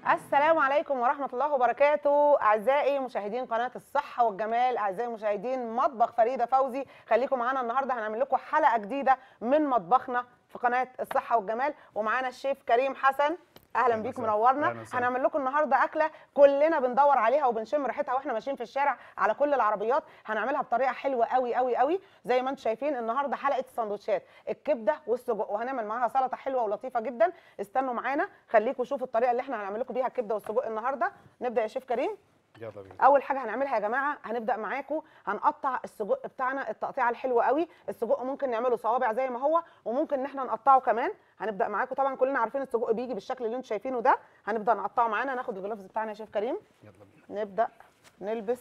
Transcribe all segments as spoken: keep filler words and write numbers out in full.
السلام عليكم ورحمة الله وبركاته. أعزائي مشاهدين قناة الصحة والجمال، أعزائي مشاهدين مطبخ فريدة فوزي، خليكم معانا النهاردة. هنعمل لكم حلقة جديدة من مطبخنا في قناة الصحة والجمال، ومعانا الشيف كريم حسن. اهلا بيكم، منورنا. هنعمل لكم النهارده اكله كلنا بندور عليها وبنشم ريحتها واحنا ماشيين في الشارع على كل العربيات. هنعملها بطريقه حلوه قوي قوي قوي زي ما انتم شايفين. النهارده حلقه السندوتشات، الكبده والسجق، وهنعمل معاها سلطه حلوه ولطيفه جدا. استنوا معانا، خليكم شوفوا الطريقه اللي احنا هنعمل لكم بيها الكبده والسجق النهارده. نبدا يا شيف كريم. يلا بينا. اول حاجه هنعملها يا جماعه، هنبدا معاكم هنقطع السجق بتاعنا التقطيعه الحلوه قوي. السجق ممكن نعمله صوابع زي ما هو، وممكن ان احنا نقطعه كمان. هنبدا معاكم، طبعا كلنا عارفين السجق بيجي بالشكل اللي انتم شايفينه ده. هنبدا نقطعه معانا. ناخد الجلافز بتاعنا يا شيف كريم. يلا بينا. نبدا نلبس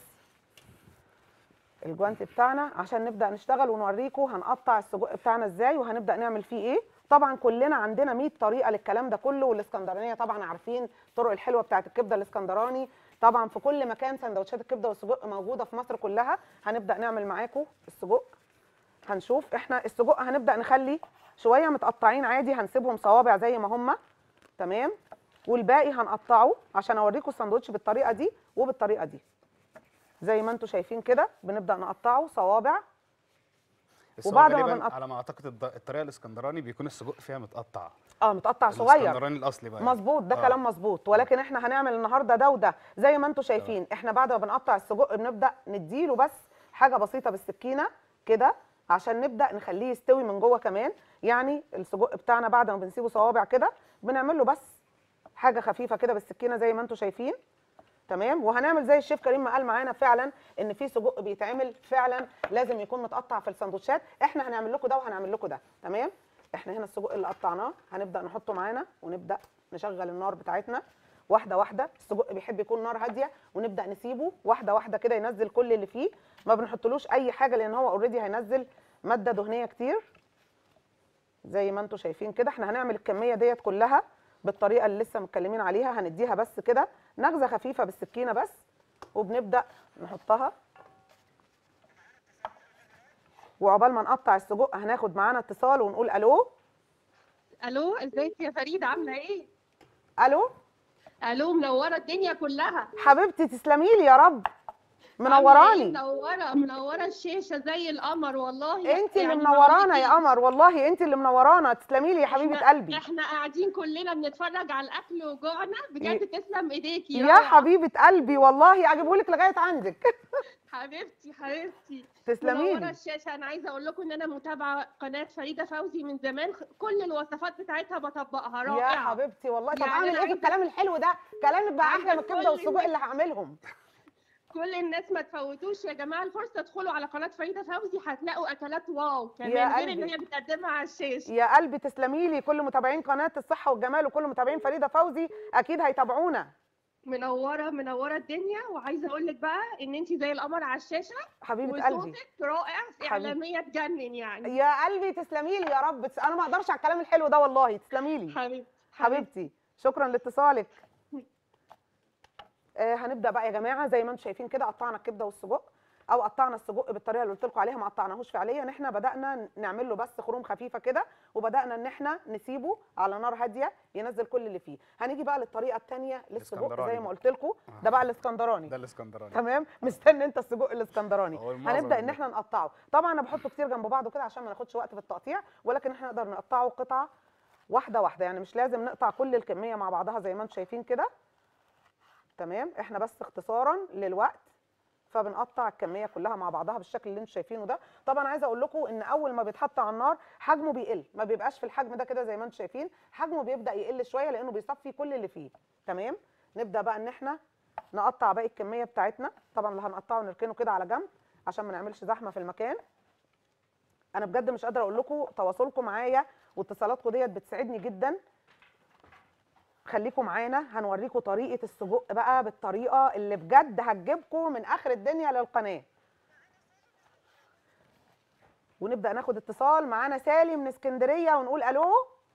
الجوانت بتاعنا عشان نبدا نشتغل ونوريكم هنقطع السجق بتاعنا ازاي وهنبدا نعمل فيه ايه. طبعا كلنا عندنا مية طريقه للكلام ده كله، والاسكندرانيه طبعا عارفين الطرق الحلوه بتاعت الكبده الاسكندراني. طبعا في كل مكان سندوتشات الكبده والسجق موجوده في مصر كلها. هنبدا نعمل معاكم السجق. هنشوف احنا السجق هنبدا نخلي شويه متقطعين عادي، هنسيبهم صوابع زي ما هم، تمام. والباقي هنقطعه عشان اوريكم الساندوتش بالطريقه دي وبالطريقه دي زي ما انتم شايفين كده. بنبدا نقطعه صوابع. وبعد ما بن... على ما اعتقد الطريقه الاسكندراني بيكون السجق فيها متقطع. اه متقطع صغير. الاسكندراني الاصلي بقى. مظبوط، ده آه. كلام مظبوط. ولكن احنا هنعمل النهارده ده وده زي ما انتم شايفين. احنا بعد ما بنقطع السجق بنبدا نديله بس حاجه بسيطه بالسكينه كده عشان نبدا نخليه يستوي من جوه كمان. يعني السجق بتاعنا بعد ما بنسيبه صوابع كده بنعمل له بس حاجه خفيفه كده بالسكينه زي ما انتم شايفين، تمام. وهنعمل زي الشيف كريم ما قال معانا فعلا ان في سجق بيتعمل فعلا لازم يكون متقطع في السندوتشات. احنا هنعمل لكم ده وهنعمل لكم ده، تمام. احنا هنا السجق اللي قطعناه هنبدا نحطه معانا ونبدا نشغل النار بتاعتنا واحده واحده. السجق بيحب يكون نار هاديه، ونبدا نسيبه واحده واحده كده ينزل كل اللي فيه. ما بنحطلوش اي حاجه لان هو اوريدي هينزل ماده دهنيه كتير زي ما انتم شايفين كده. احنا هنعمل الكميه ديت كلها بالطريقه اللي لسه متكلمين عليها. هنديها بس كده نغزه خفيفه بالسكينه بس، وبنبدا نحطها. وعقبال ما نقطع السجق هناخد معانا اتصال ونقول الو. الو، ازيك يا فريده؟ عامله ايه؟ الو. الو، منوره الدنيا كلها. حبيبتي تسلمي لي يا رب، منوراني. منوره منوره الشاشه زي القمر والله. انت اللي منورانا يا قمر، والله انت اللي منورانا. تسلمي لي يا حبيبه احنا قلبي. احنا قاعدين كلنا بنتفرج على الاكل وجوعنا بجد. تسلم ايديكي يا حبيبه قلبي، والله اجيبه لك لغايه عندك. حبيبتي حبيبتي تسلمي منوره الشاشه. انا عايزه اقول لكم ان انا متابعه قناه فريده فوزي من زمان، كل الوصفات بتاعتها بطبقها رائعه يا حبيبتي والله. طب يعني اعمل ايه في الكلام الحلو ده؟ كلامك بقى احلى من الكبده والسجق اللي هعملهم. كل الناس ما تفوتوش يا جماعه الفرصه، ادخلوا على قناه فريده فوزي هتلاقوا اكلات واو كمان غير اللي هي بتقدمها على الشاشه. يا قلبي تسلمي لي. كل متابعين قناه الصحه والجمال وكل متابعين فريده فوزي اكيد هيتابعونا. منوره منوره الدنيا. وعايزه اقول لك بقى ان انت زي القمر على الشاشه حبيبه قلبي، وصوتك رائع، اعلاميه تجنن يعني. يا قلبي تسلمي لي يا رب. انا ما اقدرش على الكلام الحلو ده والله. تسلمي لي حبيبتي حبيبتي، شكرا لاتصالك. آه هنبدا بقى يا جماعه زي ما انتم شايفين كده. قطعنا الكبده والسجق او قطعنا السجق بالطريقه اللي قلت لكم عليها، ما قطعناهوش فعليا. احنا بدانا نعمل له بس خروم خفيفه كده، وبدانا ان احنا نسيبه على نار هاديه ينزل كل اللي فيه. هنيجي بقى للطريقه الثانيه للسجق زي ما قلت لكم. ده بقى الاسكندراني. ده الاسكندراني، تمام. مستني انت السجق الاسكندراني. هنبدا ان احنا نقطعه. طبعا انا بحطه كتير جنب بعضه كده عشان ما ناخدش وقت في التقطيع، ولكن احنا نقدر نقطعه قطعه واحده واحده. يعني مش لازم نقطع كل الكميه مع بعضها زي ما انتم شايفين كده، تمام. احنا بس اختصارا للوقت فبنقطع الكميه كلها مع بعضها بالشكل اللي انتم شايفينه ده. طبعا عايزه اقول لكم ان اول ما بيتحط على النار حجمه بيقل، ما بيبقاش في الحجم ده كده زي ما انتم شايفين. حجمه بيبدا يقل شويه لانه بيصفي كل اللي فيه، تمام. نبدا بقى ان احنا نقطع باقي الكميه بتاعتنا. طبعا اللي هنقطعه نركنه كده على جنب عشان ما نعملش زحمه في المكان. انا بجد مش قادره اقول لكم تواصلكم معايا واتصالاتكم ديت بتسعدني جدا. خليكم معانا، هنوريكم طريقه السجق بقى بالطريقه اللي بجد هتجيبكم من اخر الدنيا للقناه. ونبدا ناخد اتصال. معانا سالي من اسكندريه ونقول الو.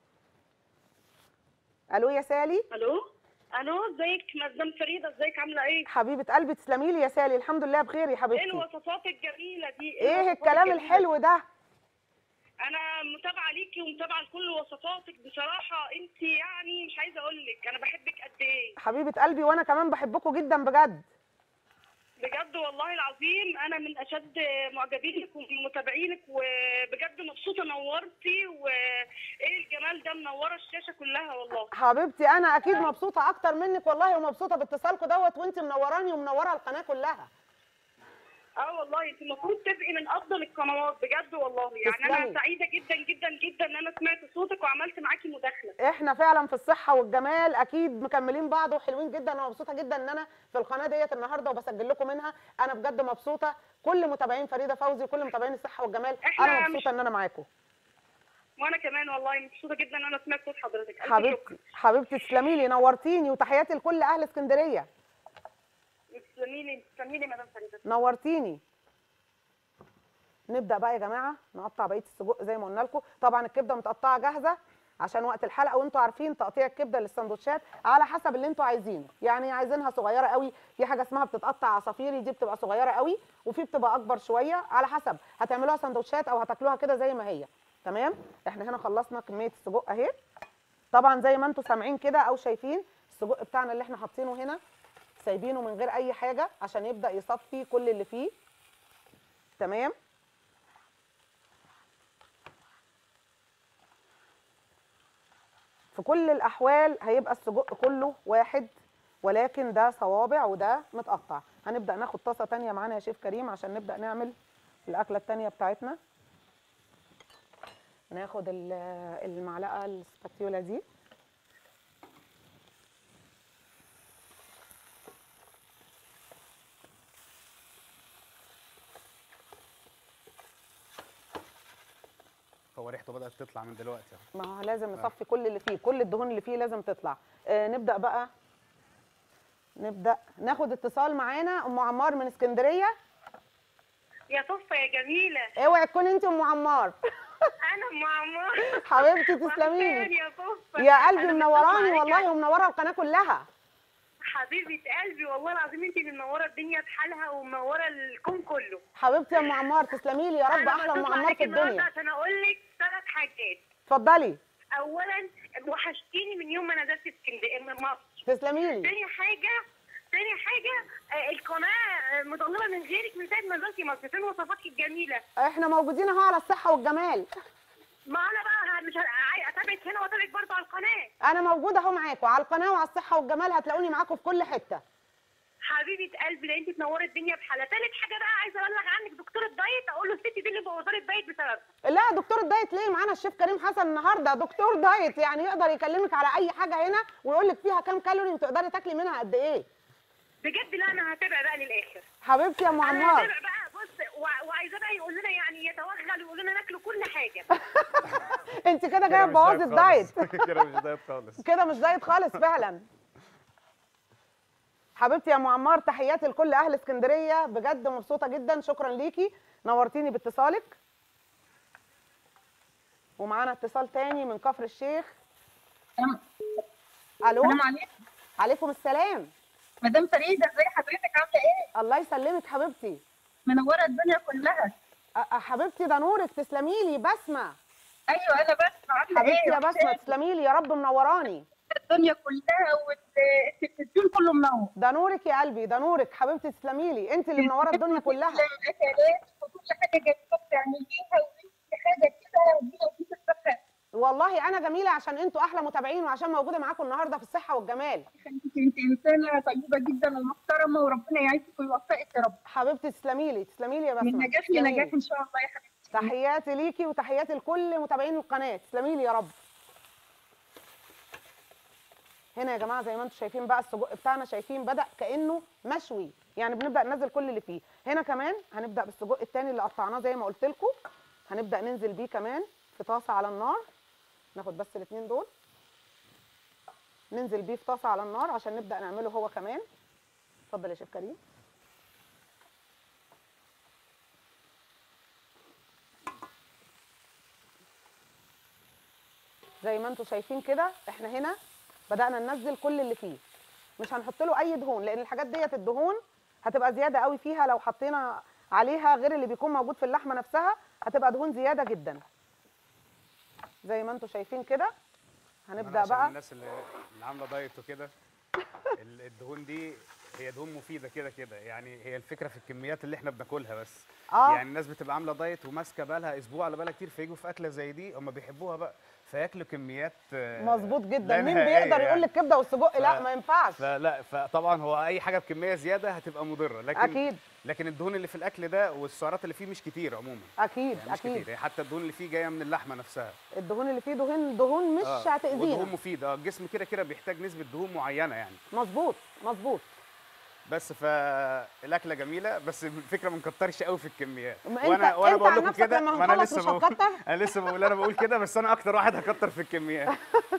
الو يا سالي. الو الو، ازيك مدام فريده؟ ازيك عامله ايه؟ حبيبه قلبي تسلمي لي يا سالي. الحمد لله بخير يا حبيبتي. ايه الوصفات الجميله دي؟ ايه الكلام الحلو ده؟ انا متابعه ليكي ومتابعه لكل وصفاتك بصراحه، انت يعني مش عايزه اقول لك انا بحبك قد ايه. حبيبه قلبي، وانا كمان بحبكم جدا بجد. بجد والله العظيم انا من اشد معجبينك ومن متابعينك، وبجد مبسوطه نورتي، وايه الجمال ده، منوره الشاشه كلها والله. حبيبتي انا اكيد مبسوطه اكتر منك والله، ومبسوطه باتصالكم دوت، وانت منوراني ومنوره القناه كلها. اه والله انت المفروض تبقي من افضل القنوات بجد والله، يعني تسلمي. انا سعيده جدا جدا جدا ان انا سمعت صوتك وعملت معاكي مداخله. احنا فعلا في الصحه والجمال اكيد مكملين بعض وحلوين جدا، انا مبسوطه جدا ان انا في القناه ديت النهارده وبسجل لكم منها. انا بجد مبسوطه، كل متابعين فريده فوزي وكل متابعين الصحه والجمال انا مبسوطه مش... ان انا معاكم. وانا كمان والله مبسوطه جدا ان انا سمعت صوت حضرتك. حبيبتي حبيبتي تسلمي لي، نورتيني، وتحياتي لكل اهل اسكندريه. تسلمي لي تسلمي لي مدام فريده، نورتيني. نبدا بقى يا جماعه نقطع بقيه السجق زي ما قلنا لكم. طبعا الكبده متقطعه جاهزه عشان وقت الحلقه، وانتوا عارفين تقطيع الكبده للسندوتشات على حسب اللي انتوا عايزينه، يعني عايزينها صغيره قوي، في حاجه اسمها بتتقطع عصافيري، دي بتبقى صغيره قوي، وفي بتبقى اكبر شويه، على حسب هتعملوها سندوتشات او هتاكلوها كده زي ما هي. تمام. احنا هنا خلصنا كميه السجق اهي. طبعا زي ما انتوا سامعين كده او شايفين السجق بتاعنا اللي احنا حاطينه هنا سايبينه من غير اي حاجه عشان يبدا يصفي كل اللي فيه. تمام. في كل الاحوال هيبقى السجق كله واحد، ولكن ده صوابع وده متقطع. هنبدا ناخد طاسه ثانيه معانا يا شيف كريم عشان نبدا نعمل الاكله الثانيه بتاعتنا. ناخد المعلقه السباتيولا دي، هو ريحته بدأت تطلع من دلوقتي اهو. ما هو لازم نصفي كل اللي فيه، كل الدهون اللي فيه لازم تطلع. آه نبدأ بقى، نبدأ ناخد اتصال معانا. ام عمار من اسكندرية. يا صفة يا جميلة. اوعي تكوني انت ام عمار. انا ام عمار. حبيبتي تسلمي لي يا صفة يا قلبي، منوراني والله ومنوره القناة كلها. حبيبة قلبي والله العظيم انت اللي منوره الدنيا بحالها ومنوره الكون كله. حبيبتي يا ام عمار تسلمي لي يا رب، احلى ام عمار في الدنيا. عشان اقول لك ثلاث حاجات. اتفضلي. اولا وحشتيني من يوم ما نزلت اسكندريه مصر. تسلمي لي. تاني حاجه تاني حاجه آه القناه مضلمه من غيرك من ساعه ما نزلتي مصر، فين وصفاتك الجميله؟ احنا موجودين اهو على الصحه والجمال. ما انا بقى مش اتابعك هنا واتابعك برضه على القناه. انا موجوده اهو معاكم على القناه وعلى الصحه والجمال، هتلاقوني معاكم في كل حته. حبيبه قلبي ده انت تنوري الدنيا بحالها. ثالث حاجه بقى عايزه ابلغ عنك دكتور الدايت، اقول له الست دي اللي بوظت الدايت بسببها. لا دكتور الدايت ليه؟ معانا الشيف كريم حسن النهارده دكتور دايت، يعني يقدر يكلمك على اي حاجه هنا ويقول لك فيها كام كالوري وتقدري تاكلي منها قد ايه. بجد لا انا هتابع بقى للاخر. حبيبتي يا ام عمار. انا هتابع بقى بص، وعايزاه بقى يقول لنا يعني يتوغل ويقول لنا ناكلوا كل حاجه. انت كده جايه تبوظي الدايت. كده مش دايت خالص. كده مش دايت خالص فعلا. حبيبتي يا ام عمار، تحياتي لكل اهل اسكندريه، بجد مبسوطه جدا، شكرا ليكي، نورتيني باتصالك. ومعانا اتصال تاني من كفر الشيخ. الو. السلام عليكم. عليكم السلام. مدام فريده ازي حضرتك، عامله ايه؟ الله يسلمك حبيبتي. منوره الدنيا كلها. أه حبيبتي ده نورك، تسلمي لي. بسمه. ايوه انا بسمه، عامله ايه؟ حبيبتي يا بسمه تسلمي لي يا رب، منوراني. الدنيا كلها والتلفزيون كله منور. ده نورك يا قلبي، ده نورك حبيبتي تسلمي لي، انت اللي منوره الدنيا كلها. الاكلات وكل حاجه جميله بتعمليها، وكل حاجه كده ربنا يديك الصحه. والله انا جميله عشان انتوا احلى متابعين وعشان موجوده معاكم النهارده في الصحه والجمال. انت انسانه طيبه جدا ومحترمه، وربنا يعزك ويوفقك يا رب. حبيبتي تسلمي لي تسلمي لي يا بسمه. من نجاح لنجاح ان شاء الله يا حبيبتي. تحياتي ليكي وتحياتي لكل متابعين القناه، تسلمي لي يا رب. هنا يا جماعه زي ما انتم شايفين بقى السجق بتاعنا، شايفين بدا كانه مشوي، يعني بنبدا ننزل كل اللي فيه. هنا كمان هنبدا بالسجق الثاني اللي قطعناه زي ما قلت لكم، هنبدا ننزل بيه كمان في طاسه على النار. ناخد بس الاثنين دول ننزل بيه في طاسه على النار عشان نبدا نعمله هو كمان. اتفضل يا شيف كريم. زي ما انتم شايفين كده احنا هنا بدأنا ننزل كل اللي فيه، مش هنحط له اي دهون لان الحاجات ديت الدهون هتبقى زياده قوي فيها، لو حطينا عليها غير اللي بيكون موجود في اللحمه نفسها هتبقى دهون زياده جدا. زي ما انتم شايفين كده. هنبدا عشان بقى الناس اللي اللي عامله دايت وكده، ال- الدهون دي هي دهون مفيده كده كده، يعني هي الفكره في الكميات اللي احنا بناكلها بس. اه يعني الناس بتبقى عامله دايت وماسكه بالها اسبوع على بالها كتير، فيجوا في اكله زي دي هم بيحبوها بقى، فياكلوا كميات آه، مظبوط جدا. لا مين نهائية بيقدر يقول يعني. لك كبده والسجق ف- لا ما ينفعش. فلا فطبعا هو اي حاجه بكميه زياده هتبقى مضره، لكن اكيد لكن الدهون اللي في الاكل ده والسعرات اللي فيه مش كتير عموما، اكيد يعني مش اكيد. كتير، يعني حتى الدهون اللي فيه جايه من اللحمه نفسها. الدهون اللي فيه دهون دهون مش آه، هتاذينا. ودهون مفيده، آه، الجسم كده كده بيحتاج نسبه دهون معينه يعني. مظبوط مظبوط. بس فالاكله جميله، بس الفكره ما نكترش قوي في الكميات. ما وانا انت وانا انت بقول عن لكم نفسك كده، لما ما انا هنخلص لسه مش بقول هتكتر. انا لسه بقول انا بقول كده، بس انا اكتر واحد هكتر في الكميات.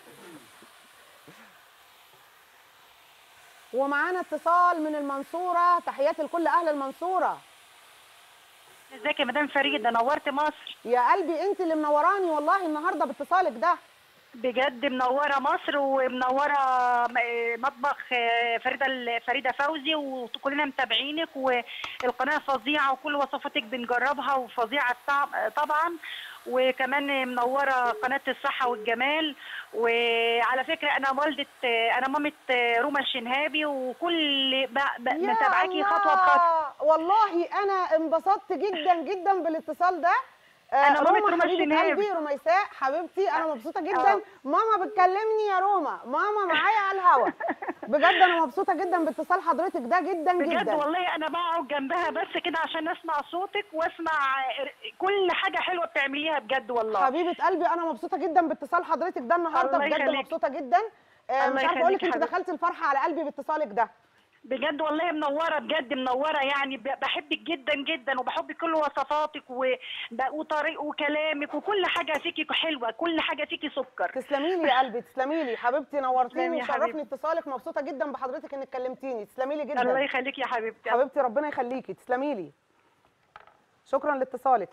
ومعانا اتصال من المنصوره، تحياتي لكل اهل المنصوره. ازيك يا مدام فريده، نورت مصر. يا قلبي انت اللي منوراني والله النهارده باتصالك ده. بجد منوره مصر ومنوره م- مطبخ فريده فريده فوزي، وكلنا متابعينك، والقناه فظيعه وكل وصفاتك بنجربها وفظيعه الطعم طبعا، وكمان منوره قناه الصحه والجمال. وعلى فكره انا والده انا مامه روما الشنهابي، وكل ب- ب- يا متابعاكي خطوه الله. بخطوه. والله انا انبسطت جدا جدا بالاتصال ده. آه، أنا مامة روما روما حبيبه الشنهابي. قلبي، روميساء حبيبتي، انا مبسوطه جدا. آه. ماما بتكلمني يا روما، ماما معايا على الهوا. بجد انا مبسوطه جدا باتصال حضرتك ده جدا بجد جدا. والله انا بقعد جنبها بس كده عشان اسمع صوتك واسمع كل حاجه حلوه بتعمليها بجد والله. حبيبه قلبي انا مبسوطه جدا باتصال حضرتك ده النهارده، الله بجد يخليك. مبسوطه جدا. آه، الله مش عارفه اقول لك يخليك انت حبيبتي. دخلتي الفرحه على قلبي باتصالك ده. بجد والله منوره، بجد منوره، يعني ب- بحبك جدا جدا، وبحب كل وصفاتك و- ب- وطريق وكلامك وكل حاجه فيكي حلوه، كل حاجه فيكي سكر. تسلمي لي يا قلبي، تسلمي لي حبيبتي، نورتيني تسلمي يا وشرفني حبيبتي. اتصالك، مبسوطه جدا بحضرتك انك كلمتيني، تسلمي لي جدا. الله يخليك يا حبيبتي. حبيبتي ربنا يخليكي، تسلمي لي. شكرا لاتصالك.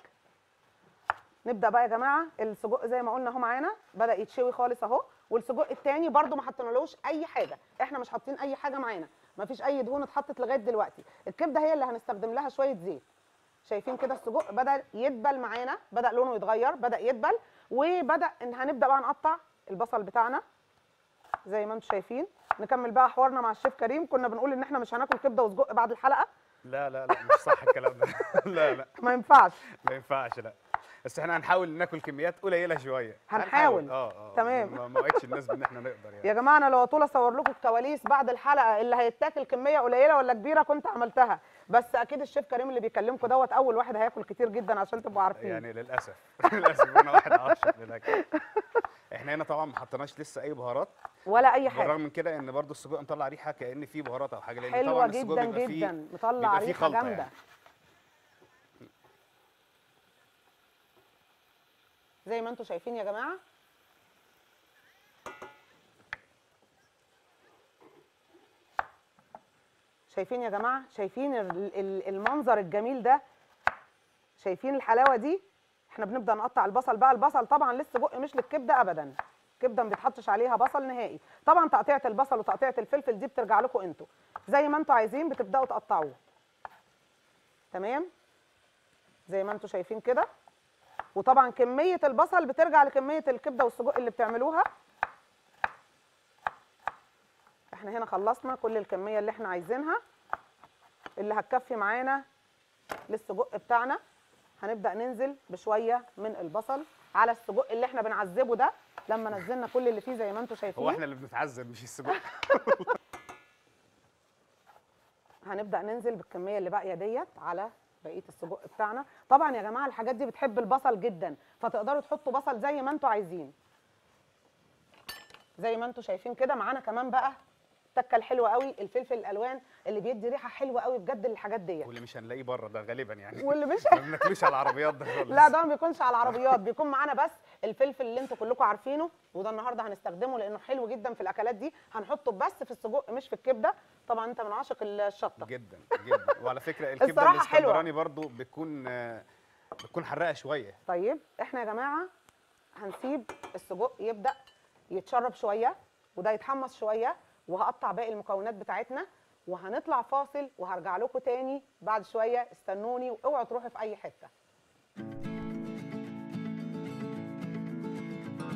نبدا بقى يا جماعه. السجق زي ما قلنا اهو معانا بدا يتشوي خالص اهو، والسجق التاني برده ما حطينالوش اي حاجه، احنا مش حاطين اي حاجه معانا، ما فيش اي دهون اتحطت لغايه دلوقتي. الكبده هي اللي هنستخدم لها شويه زيت. شايفين كده السجق بدا يدبل معانا، بدا لونه يتغير، بدا يدبل، وبدا ان هنبدا بقى نقطع البصل بتاعنا زي ما انتم شايفين. نكمل بقى حوارنا مع الشيف كريم. كنا بنقول ان احنا مش هناكل كبده وسجق بعد الحلقه. لا لا لا مش صح الكلام ده. لا لا ما ينفعش. ما ينفعش، لا. بس احنا هنحاول ناكل كميات قليله شويه. هنحاول. اه اه تمام. ما ما وعدتش الناس بان احنا نقدر يعني. يا جماعه انا لو اطول اصور لكم الكواليس بعد الحلقه اللي هيتاكل كميه قليله ولا كبيره كنت عملتها، بس اكيد الشيف كريم اللي بيكلمكم دوت اول واحد هياكل كتير جدا عشان تبقوا عارفين. يعني للاسف للاسف انا واحد عاشق للاكل. احنا هنا طبعا ما حطيناش لسه اي بهارات، ولا اي حاجه. بالرغم من كده ان برضو السجق مطلع ريحه كأن فيه بهارات او حاجه، لان حلوه طبعا السجق جدا بيبقى فيه جدا، مطلع بيبقى فيه ريحه خلطة جامده يعني. زي ما انتم شايفين يا جماعه. شايفين يا جماعه، شايفين ال- ال- المنظر الجميل ده، شايفين الحلاوه دي. احنا بنبدا نقطع البصل بقى. البصل طبعا للسجق مش للكبده ابدا، الكبده ما بيتحطش عليها بصل نهائي. طبعا تقطيعه البصل وتقطيعه الفلفل دي بترجع لكم انتوا، زي ما انتوا عايزين بتبداوا تقطعوه. تمام زي ما انتوا شايفين كده. وطبعا كميه البصل بترجع لكميه الكبده والسجق اللي بتعملوها. احنا هنا خلصنا كل الكميه اللي احنا عايزينها اللي هتكفي معانا للسجق بتاعنا. هنبدا ننزل بشويه من البصل على السجق اللي احنا بنعذبه ده. لما نزلنا كل اللي فيه زي ما انتم شايفين، هو احنا اللي بنتعذب مش السجق. هنبدا ننزل بالكميه اللي باقيه ديت على بقيه السجق بتاعنا. طبعا يا جماعه الحاجات دي بتحب البصل جدا، فتقدروا تحطوا بصل زي ما انتم عايزين. زي ما انتم شايفين كده. معانا كمان بقى التكه الحلوه قوي، الفلفل الالوان اللي بيدي ريحه حلوه قوي بجد للحاجات ديت، واللي مش هنلاقيه بره ده غالبا يعني. واللي مش ما بناكلوش على العربيات ده خالص. لا ده ما بيكونش على العربيات، بيكون معانا بس الفلفل اللي انتوا كلكم عارفينه، وده النهارده هنستخدمه لانه حلو جدا في الاكلات دي. هنحطه بس في السجق مش في الكبده. طبعا انت من عاشق الشطه جدا جدا. وعلى فكره الكبده الصراحة حلوة. الاسكندراني برضو بتكون آه، بتكون حراقه شويه. طيب احنا يا جماعه هنسيب السجق يبدا يتشرب شويه وده يتحمص شويه، وهقطع باقي المكونات بتاعتنا وهنطلع فاصل وهرجع لكم تاني بعد شويه. استنوني واوعوا تروحوا في اي حته.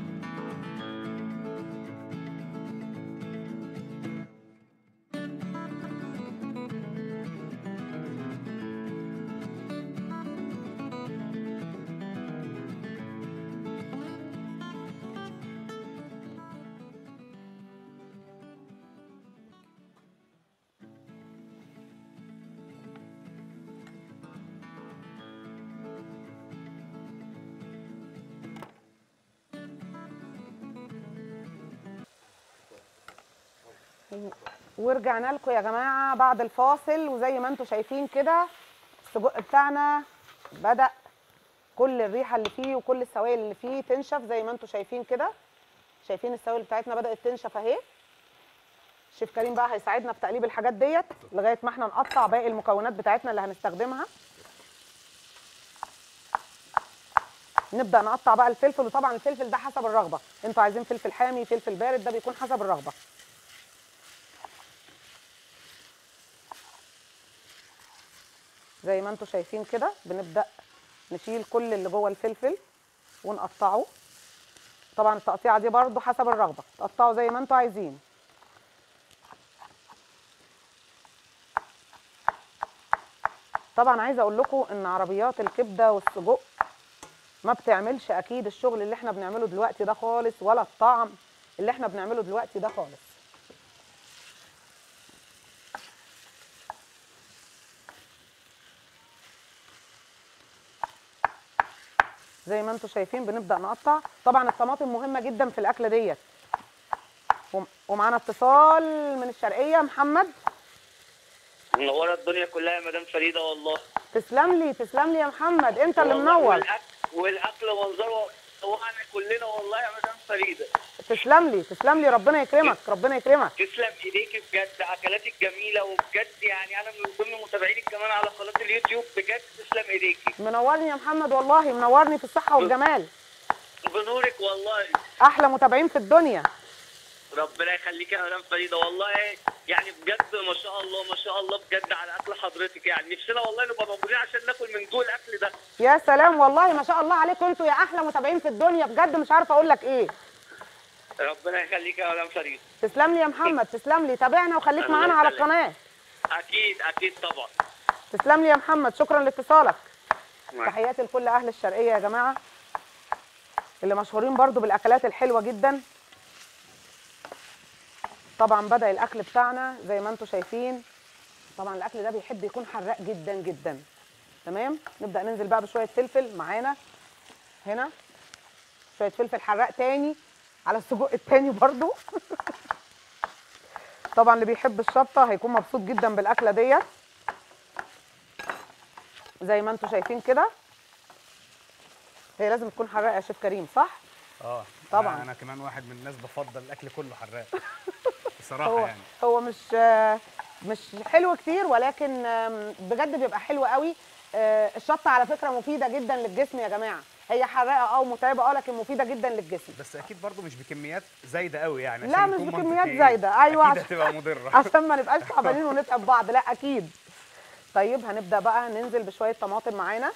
ورجعنا لكم يا جماعه بعد الفاصل، وزي ما انتم شايفين كده السجق بتاعنا بدأ كل الريحه اللي فيه وكل السوائل اللي فيه تنشف زي ما انتم شايفين كده. شايفين السوائل بتاعتنا بدأت تنشف اهي. الشيف كريم بقى هيساعدنا في تقليب الحاجات ديت لغايه ما احنا نقطع باقي المكونات بتاعتنا اللي هنستخدمها. نبدأ نقطع بقى الفلفل، وطبعا الفلفل ده حسب الرغبه، انتوا عايزين فلفل حامي فلفل بارد، ده بيكون حسب الرغبه. زي ما انتم شايفين كده بنبدأ نشيل كل اللي جوه الفلفل ونقطعه. طبعا التقطيعه دي برضو حسب الرغبه، تقطعوا زي ما انتم عايزين. طبعا عايزه اقول لكم ان عربيات الكبده والسجق ما بتعملش اكيد الشغل اللي احنا بنعمله دلوقتي ده خالص، ولا الطعم اللي احنا بنعمله دلوقتي ده خالص. زي ما انتم شايفين بنبدأ نقطع. طبعا الطماطم مهمة جدا في الأكلة ديت. ومعانا اتصال من الشرقية. محمد، منوره الدنيا كلها يا مدام فريده والله. تسلم لي تسلم لي يا محمد، انت اللي منور. والاكل والاكل منظره طوعنا كلنا والله يا مدام فريده. تسلم لي تسلم لي، ربنا يكرمك ربنا يكرمك. تسلم ايديكي بجد، اكلاتك جميله وبجد يعني انا من ضمن متابعينك كمان على قناه اليوتيوب، بجد تسلم ايديكي. منورني يا محمد والله، منورني في الصحة والجمال. بنورك والله. أحلى متابعين في الدنيا. ربنا يخليك يا مدام فريده والله، يعني بجد ما شاء الله ما شاء الله بجد على اكل حضرتك، يعني نفسنا والله نبقى موجودين عشان ناكل من جوه الاكل ده. يا سلام والله ما شاء الله عليكم، انتوا يا احلى متابعين في الدنيا بجد، مش عارفه اقول لك ايه. ربنا يخليك يا مدام فريده. تسلم لي يا محمد تسلم لي، تابعنا وخليك معانا على القناه. اكيد اكيد طبعا. تسلم لي يا محمد، شكرا لاتصالك. تحياتي لكل اهل الشرقيه يا جماعه اللي مشهورين برضو بالاكلات الحلوه جدا. طبعا بدأ الاكل بتاعنا زي ما انتم شايفين. طبعا الاكل ده بيحب يكون حراق جدا جدا. تمام، نبدأ ننزل بقى بشويه فلفل معانا هنا، شويه فلفل حراق تاني على السجق التاني برضو. طبعا اللي بيحب الشطه هيكون مبسوط جدا بالاكله ديت. زي ما انتم شايفين كده هي لازم تكون حراقه يا شيف كريم، صح؟ اه طبعا. انا, أنا كمان واحد من الناس بفضل الاكل كله حراق بصراحه. هو يعني هو مش مش حلو كتير، ولكن بجد بيبقى حلو قوي. الشطه على فكره مفيده جدا للجسم يا جماعه، هي حراقه اه ومتعبه اه لكن مفيده جدا للجسم. بس اكيد برضو مش بكميات زايده قوي يعني. لا مش بكميات زايده، ايوه اكيد هتبقى مضره عشان ما نبقاش تعبانين ونتعب بعض، لا اكيد. طيب هنبدا بقى ننزل بشويه طماطم معانا،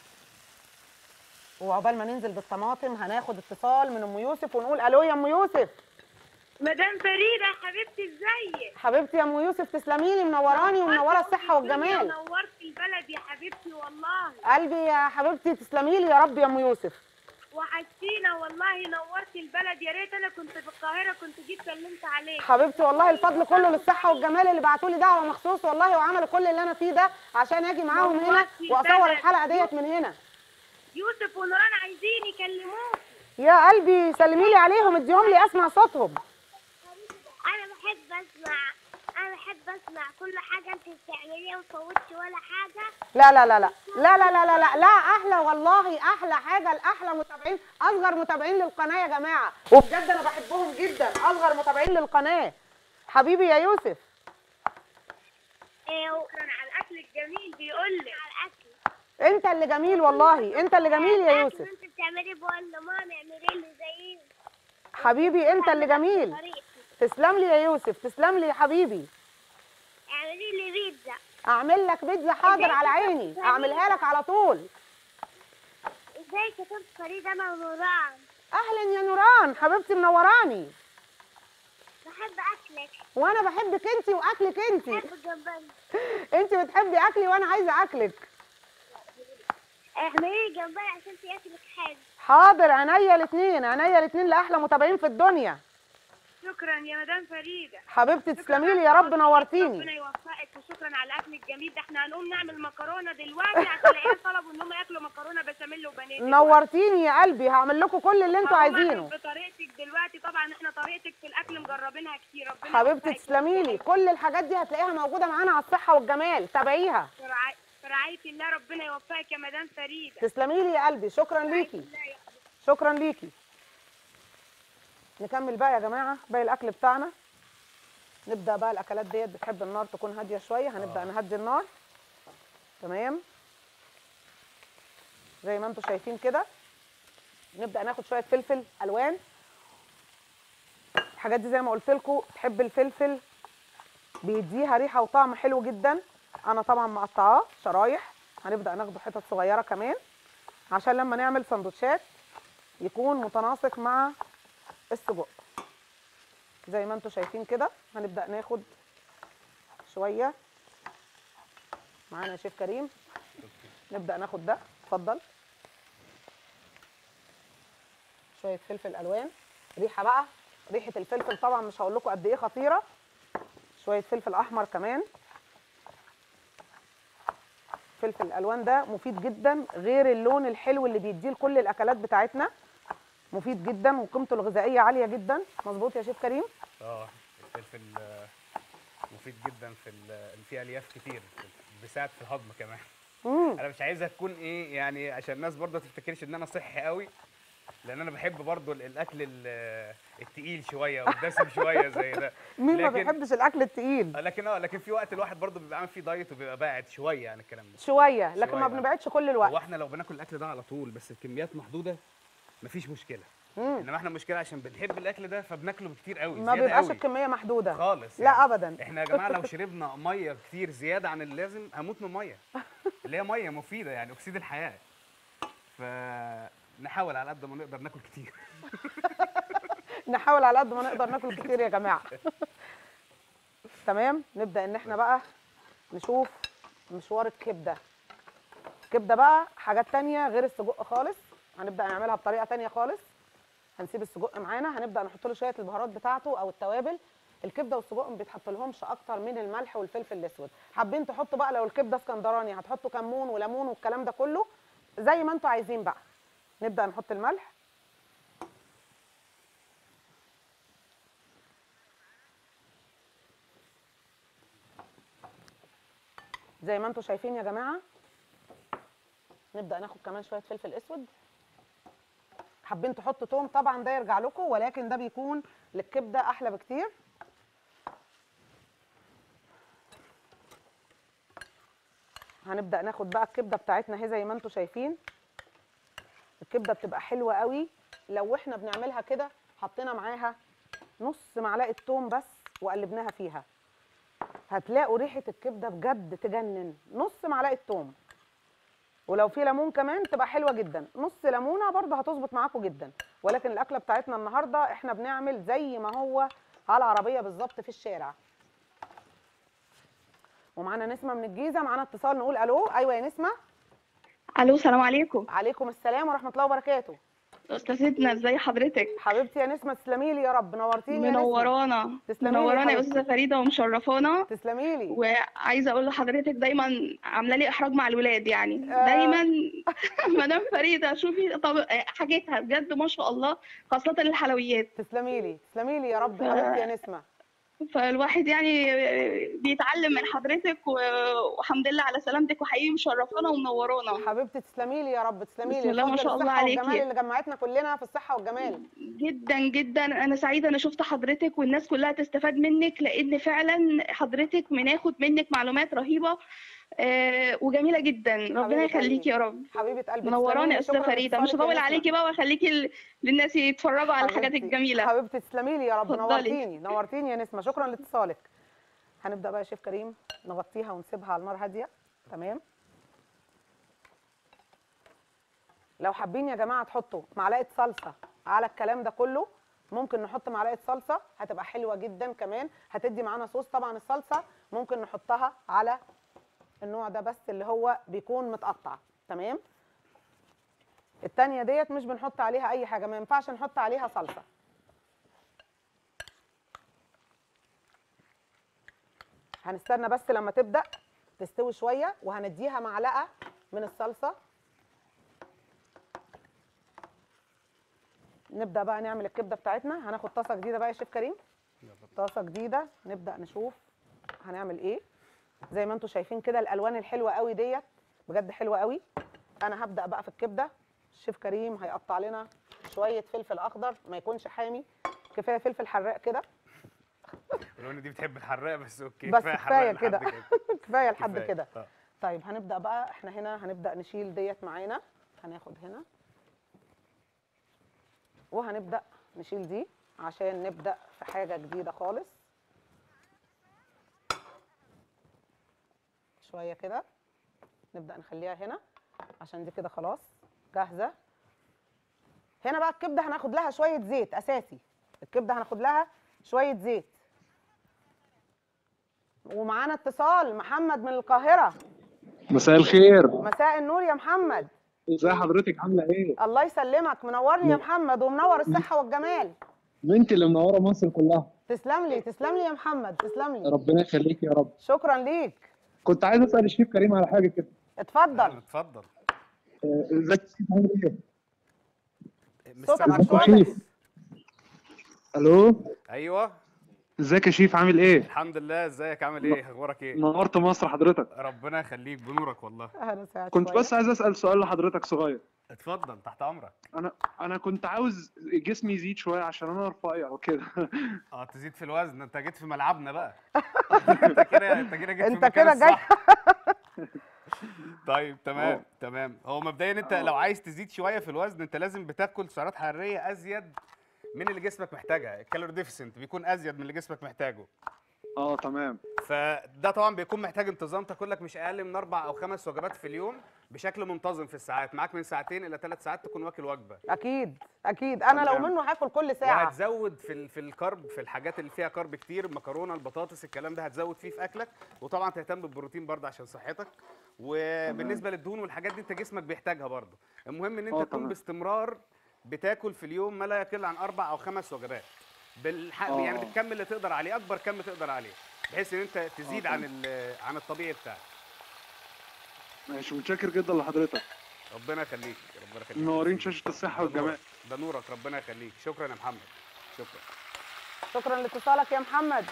وعقبال ما ننزل بالطماطم هناخد اتصال من ام يوسف ونقول الو يا ام يوسف. مدام فريده حبيبتي ازيك؟ حبيبتي يا ام يوسف تسلمي لي، منوراني ومنوره الصحه والجمال. نورت البلد يا حبيبتي والله. قلبي يا حبيبتي تسلمي لي يا رب يا ام يوسف. وحشتينا والله، نورت البلد، يا ريت انا كنت في القاهره كنت جيت سلمت عليك. حبيبتي والله الفضل كله للصحه والجمال اللي بعتوا لي دعوه مخصوص والله، وعملوا كل اللي انا فيه ده عشان اجي معاهم هنا واصور الحلقه ديت من هنا. يوسف ونوران عايزين يكلموك. يا قلبي سلمي لي عليهم، اديهم لي اسمع صوتهم. انا بحب اسمع انا بحب اسمع كل حاجه انت بتعمليها، ما تفوتش ولا حاجه. لا لا لا لا لا لا لا لا لا, لا احلى والله، احلى حاجه لاحلى متابعين، اصغر متابعين للقناه يا جماعه، وبجد انا بحبهم جدا، اصغر متابعين للقناه. حبيبي يا يوسف. ايوه شكرا على الاكل الجميل بيقول لك. على الاكل انت اللي جميل والله، انت اللي جميل يا يوسف. انت بتعملي بقول ماما اعملي لي زي حبيبي انت اللي جميل. تسلم لي يا يوسف تسلم لي يا حبيبي. اعملي لي بيتزا. اعمل لك بيتزا حاضر على عيني، اعملها لك على طول. ازيك يا طنط فريده؟ انا نوران. اهلا يا نوران حبيبتي منوراني. بحب اكلك. وانا بحبك انت واكلك انت. بحب الجمبري. انت بتحبي اكلي وانا عايزه اكلك. اعملي لي جمبري عشان في اكلك حلو. حاضر عينيا الاثنين، عينيا الاثنين لاحلى متابعين في الدنيا. شكرا يا مدام فريده. حبيبتي تسلمي لي يا رب، نورتيني. ربنا يوفقك وشكرا على الاكل الجميل ده. احنا هنقوم نعمل مكرونه دلوقتي عشان العيال طلبوا ان هم ياكلوا مكرونه بشاميل وبانيه. نورتيني يا قلبي، هعمل لكم كل اللي انتوا عايزينه. بطريقتك دلوقتي دلوقتي طبعا احنا طريقتك في الاكل مجربينها كتير. ربنا حبيبتي يوفقك. تسلمي لي، كل الحاجات دي هتلاقيها موجوده معانا على الصحه والجمال، تابعيها. في رعاية في رعاية الله، ربنا يوفقك يا مدام فريده. تسلمي لي يا قلبي، شكرا ليكي، شكرا ليكي. نكمل بقى يا جماعه باقي الاكل بتاعنا. نبدا بقى الاكلات ديت بتحب النار تكون هاديه شويه، هنبدا نهدي النار. تمام زي ما انتم شايفين كده. نبدا ناخد شويه فلفل الوان. الحاجات دي زي ما قلت لكم تحب الفلفل، بيديها ريحه وطعم حلو جدا. انا طبعا مقطعاه شرايح، هنبدا ناخده حتت صغيره كمان عشان لما نعمل سندوتشات يكون متناسق مع السجق. زي ما انتم شايفين كده هنبدا ناخد شويه معانا يا شيف كريم. نبدا ناخد ده، اتفضل. شويه فلفل الوان، ريحه بقى، ريحه الفلفل طبعا مش هقول لكم قد ايه خطيره. شويه فلفل احمر كمان. فلفل الالوان ده مفيد جدا، غير اللون الحلو اللي بيديه لكل الاكلات بتاعتنا، مفيد جدا وقيمته الغذائيه عاليه جدا. مظبوط يا شيف كريم؟ اه الفلفل آه، مفيد جدا في ال- فيه الياف كتير، بيساعد في الهضم كمان. امم انا مش عايزها تكون ايه يعني، عشان الناس برضه ما تفتكرش ان انا صحي قوي، لان انا بحب برضه ال- الاكل ال- التقيل شويه والدسم شويه زي ده. مين ما لكن- بيحبش الاكل التقيل؟ آه، لكن اه لكن في وقت الواحد برضه بيبقى عامل فيه دايت وبيبقى باعد شويه عن الكلام ده. شويه، لكن ما شوية. بنبعدش كل هو الوقت. احنا لو بناكل الاكل ده على طول بس الكميات محدوده مفيش مشكله. مم. انما احنا المشكله عشان بنحب الاكل ده فبناكله كتير قوي، ما زياده بيبقاش قوي الكميه محدوده خالص لا يعني. ابدا. احنا يا جماعه لو شربنا ميه كتير زياده عن اللازم هموت من ميه، اللي هي ميه مفيده يعني اكسيد الحياه. فنحاول على قد ما نقدر ناكل كتير. نحاول على قد ما نقدر ناكل كتير يا جماعه. تمام. نبدا ان احنا بقى نشوف مشوار الكبده. الكبده بقى حاجات تانية غير السجق خالص، هنبدا نعملها بطريقه تانية خالص. هنسيب السجق معانا، هنبدا نحط له شويه البهارات بتاعته او التوابل. الكبده والسجق ما بيتحط لهمش اكتر من الملح والفلفل الاسود. حابين تحطوا بقى لو الكبده اسكندراني هتحطوا كمون وليمون والكلام ده كله زي ما انتوا عايزين بقى. نبدا نحط الملح. زي ما انتوا شايفين يا جماعه. نبدا ناخد كمان شويه فلفل اسود. حابين تحطوا توم طبعا ده يرجع لكم، ولكن ده بيكون للكبده احلى بكتير. هنبدا ناخد بقى الكبده بتاعتنا اهي زي ما انتوا شايفين. الكبده بتبقى حلوه قوي لو احنا بنعملها كده حطينا معاها نص معلقه توم بس وقلبناها فيها، هتلاقوا ريحه الكبده بجد تجنن. نص معلقه توم، ولو في ليمون كمان تبقى حلوه جدا. نص ليمونه برضه هتظبط معاكم جدا. ولكن الاكله بتاعتنا النهارده احنا بنعمل زي ما هو على العربيه بالظبط في الشارع. ومعانا نسمه من الجيزه، معانا اتصال نقول الو. ايوه يا نسمه. الو السلام عليكم. عليكم السلام ورحمه الله وبركاته. استاذتنا ازي حضرتك؟ حبيبتي يا نسمه تسلمي لي يا رب، نورتيني يا نسمه. منورانا تسلمي لي يا منورانا يا حبيبتي. استاذه فريده ومشرفانا. تسلمي لي. وعايزه اقول لحضرتك دايما عامله لي احراج مع الولاد يعني آه. دايما. مدام فريده شوفي طب حاجتها بجد ما شاء الله، خاصه الحلويات. تسلمي لي تسلمي لي يا رب حبيبتي يا نسمه. فالواحد يعني بيتعلم من حضرتك و- والحمد لله على سلامتك، وحقيقي مشرفانا ومنورانا. حبيبتي تسلمي لي يا رب تسلمي لي. بسم الله ما بفضل شاء الله الصحة والجمال عليكي. اللي جمعتنا كلنا في الصحه والجمال. جدا جدا انا سعيده انا شفت حضرتك، والناس كلها تستفاد منك، لان فعلا حضرتك بناخد منك معلومات رهيبه آه وجميله جدا. ربنا حبيبة يخليكي يا قلبي. رب. حبيبه قلبي منوراني تسلمي يا لي. استاذه شكراً فريده، مش لاتصالك يا هطول نسمة. عليكي بقى واخليكي ل- للناس يتفرجوا على الحاجات حبيبتي. الجميله. حبيبتي تسلمي لي يا رب. اتفضلي. نورتيني نورتيني يا نسمه، شكرا لاتصالك. هنبدا بقى يا شيف كريم نغطيها ونسيبها على النار هاديه. تمام. لو حابين يا جماعه تحطوا معلقه صلصه على الكلام ده كله ممكن نحط معلقه صلصه، هتبقى حلوه جدا كمان، هتدي معانا صوص. طبعا الصلصه ممكن نحطها على النوع ده بس اللي هو بيكون متقطع. تمام. التانية ديت مش بنحط عليها اي حاجه، ما ينفعش نحط عليها صلصه. هنستنى بس لما تبدا تستوي شويه وهنديها معلقه من الصلصه. نبدا بقى نعمل الكبده بتاعتنا. هناخد طاسه جديده بقى يا شيف كريم، طاسه جديده نبدا نشوف هنعمل ايه. زي ما انتم شايفين كده الالوان الحلوه قوي ديت بجد حلوه قوي. انا هبدا بقى في الكبده. الشيف كريم هيقطع لنا شويه فلفل اخضر، ما يكونش حامي، كفايه فلفل حراق كده. الوان دي بتحب الحراق بس اوكي، بس كفايه كفايه حراق كده لحد كفايه لحد كفاية. كده. آه. طيب هنبدا بقى احنا هنا هنبدا نشيل ديت معانا، هناخد هنا وهنبدا نشيل دي عشان نبدا في حاجه جديده خالص. شويه كده نبدا نخليها هنا عشان دي كده خلاص جاهزه. هنا بقى الكبده هناخد لها شويه زيت اساسي، الكبده هناخد لها شويه زيت. ومعانا اتصال محمد من القاهره. مساء الخير. مساء النور يا محمد. ازي حضرتك عامله ايه؟ الله يسلمك، منورني يا محمد ومنور الصحه والجمال. بنتي اللي منوره مصر كلها. تسلم لي تسلم لي يا محمد، تسلم لي. ربنا يخليك يا رب. شكرا ليك. كنت عايز اسال الشيف كريم على حاجه كده. اتفضل. اتفضل. آه، ازيك يا شيف عامل ايه؟ مش صوتك سامعك مش كويس. واضح. الو. ايوه ازيك يا شيف عامل ايه؟ الحمد لله. ازيك عامل ايه؟ اخبارك ايه؟ نورت مصر حضرتك. ربنا يخليك، بنورك والله. اهلا وسهلا. كنت شوية. بس عايز اسال سؤال لحضرتك صغير. اتفضل تحت امرك. انا انا كنت عاوز جسمي يزيد شويه عشان انا رفيع وكده. اه تزيد في الوزن، انت جيت في ملعبنا بقى. انت كده انت كده جيت في انت المكان كده جاي. الصح. طيب تمام أوه. تمام. هو مبدئيا انت لو عايز تزيد شويه في الوزن انت لازم بتاكل سعرات حراريه ازيد من اللي جسمك محتاجها. الكالوري ديفيسنت بيكون ازيد من اللي جسمك محتاجه. اه تمام. فده طبعا بيكون محتاج انتظام، تاكل لك مش اقل من اربع او خمس وجبات في اليوم بشكل منتظم في الساعات. معاك من ساعتين الى ثلاث ساعات تكون واكل وجبه. اكيد اكيد انا لو تمام. منه هاكل كل ساعه. وهتزود في ال- في الكرب، في الحاجات اللي فيها كرب كتير، المكرونه، البطاطس، الكلام ده هتزود فيه في اكلك. وطبعا تهتم بالبروتين برضه عشان صحتك. وبالنسبه للدهون والحاجات دي انت جسمك بيحتاجها برضه. المهم ان انت آه، تكون تمام. باستمرار بتاكل في اليوم ما لا يقل عن اربع او خمس وجبات. بالح... آه. يعني بالكم اللي تقدر عليه، اكبر كم تقدر عليه، بحيث ان انت تزيد آه، عن ال- عن الطبيعي بتاعك. ماشي، متشكر جدا لحضرتك. ربنا يخليك ربنا يخليك. منورين شاشه الصحه ده نورك. والجمال. ده نورك، ربنا يخليك. شكرا يا محمد. شكرا. شكرا لاتصالك يا محمد.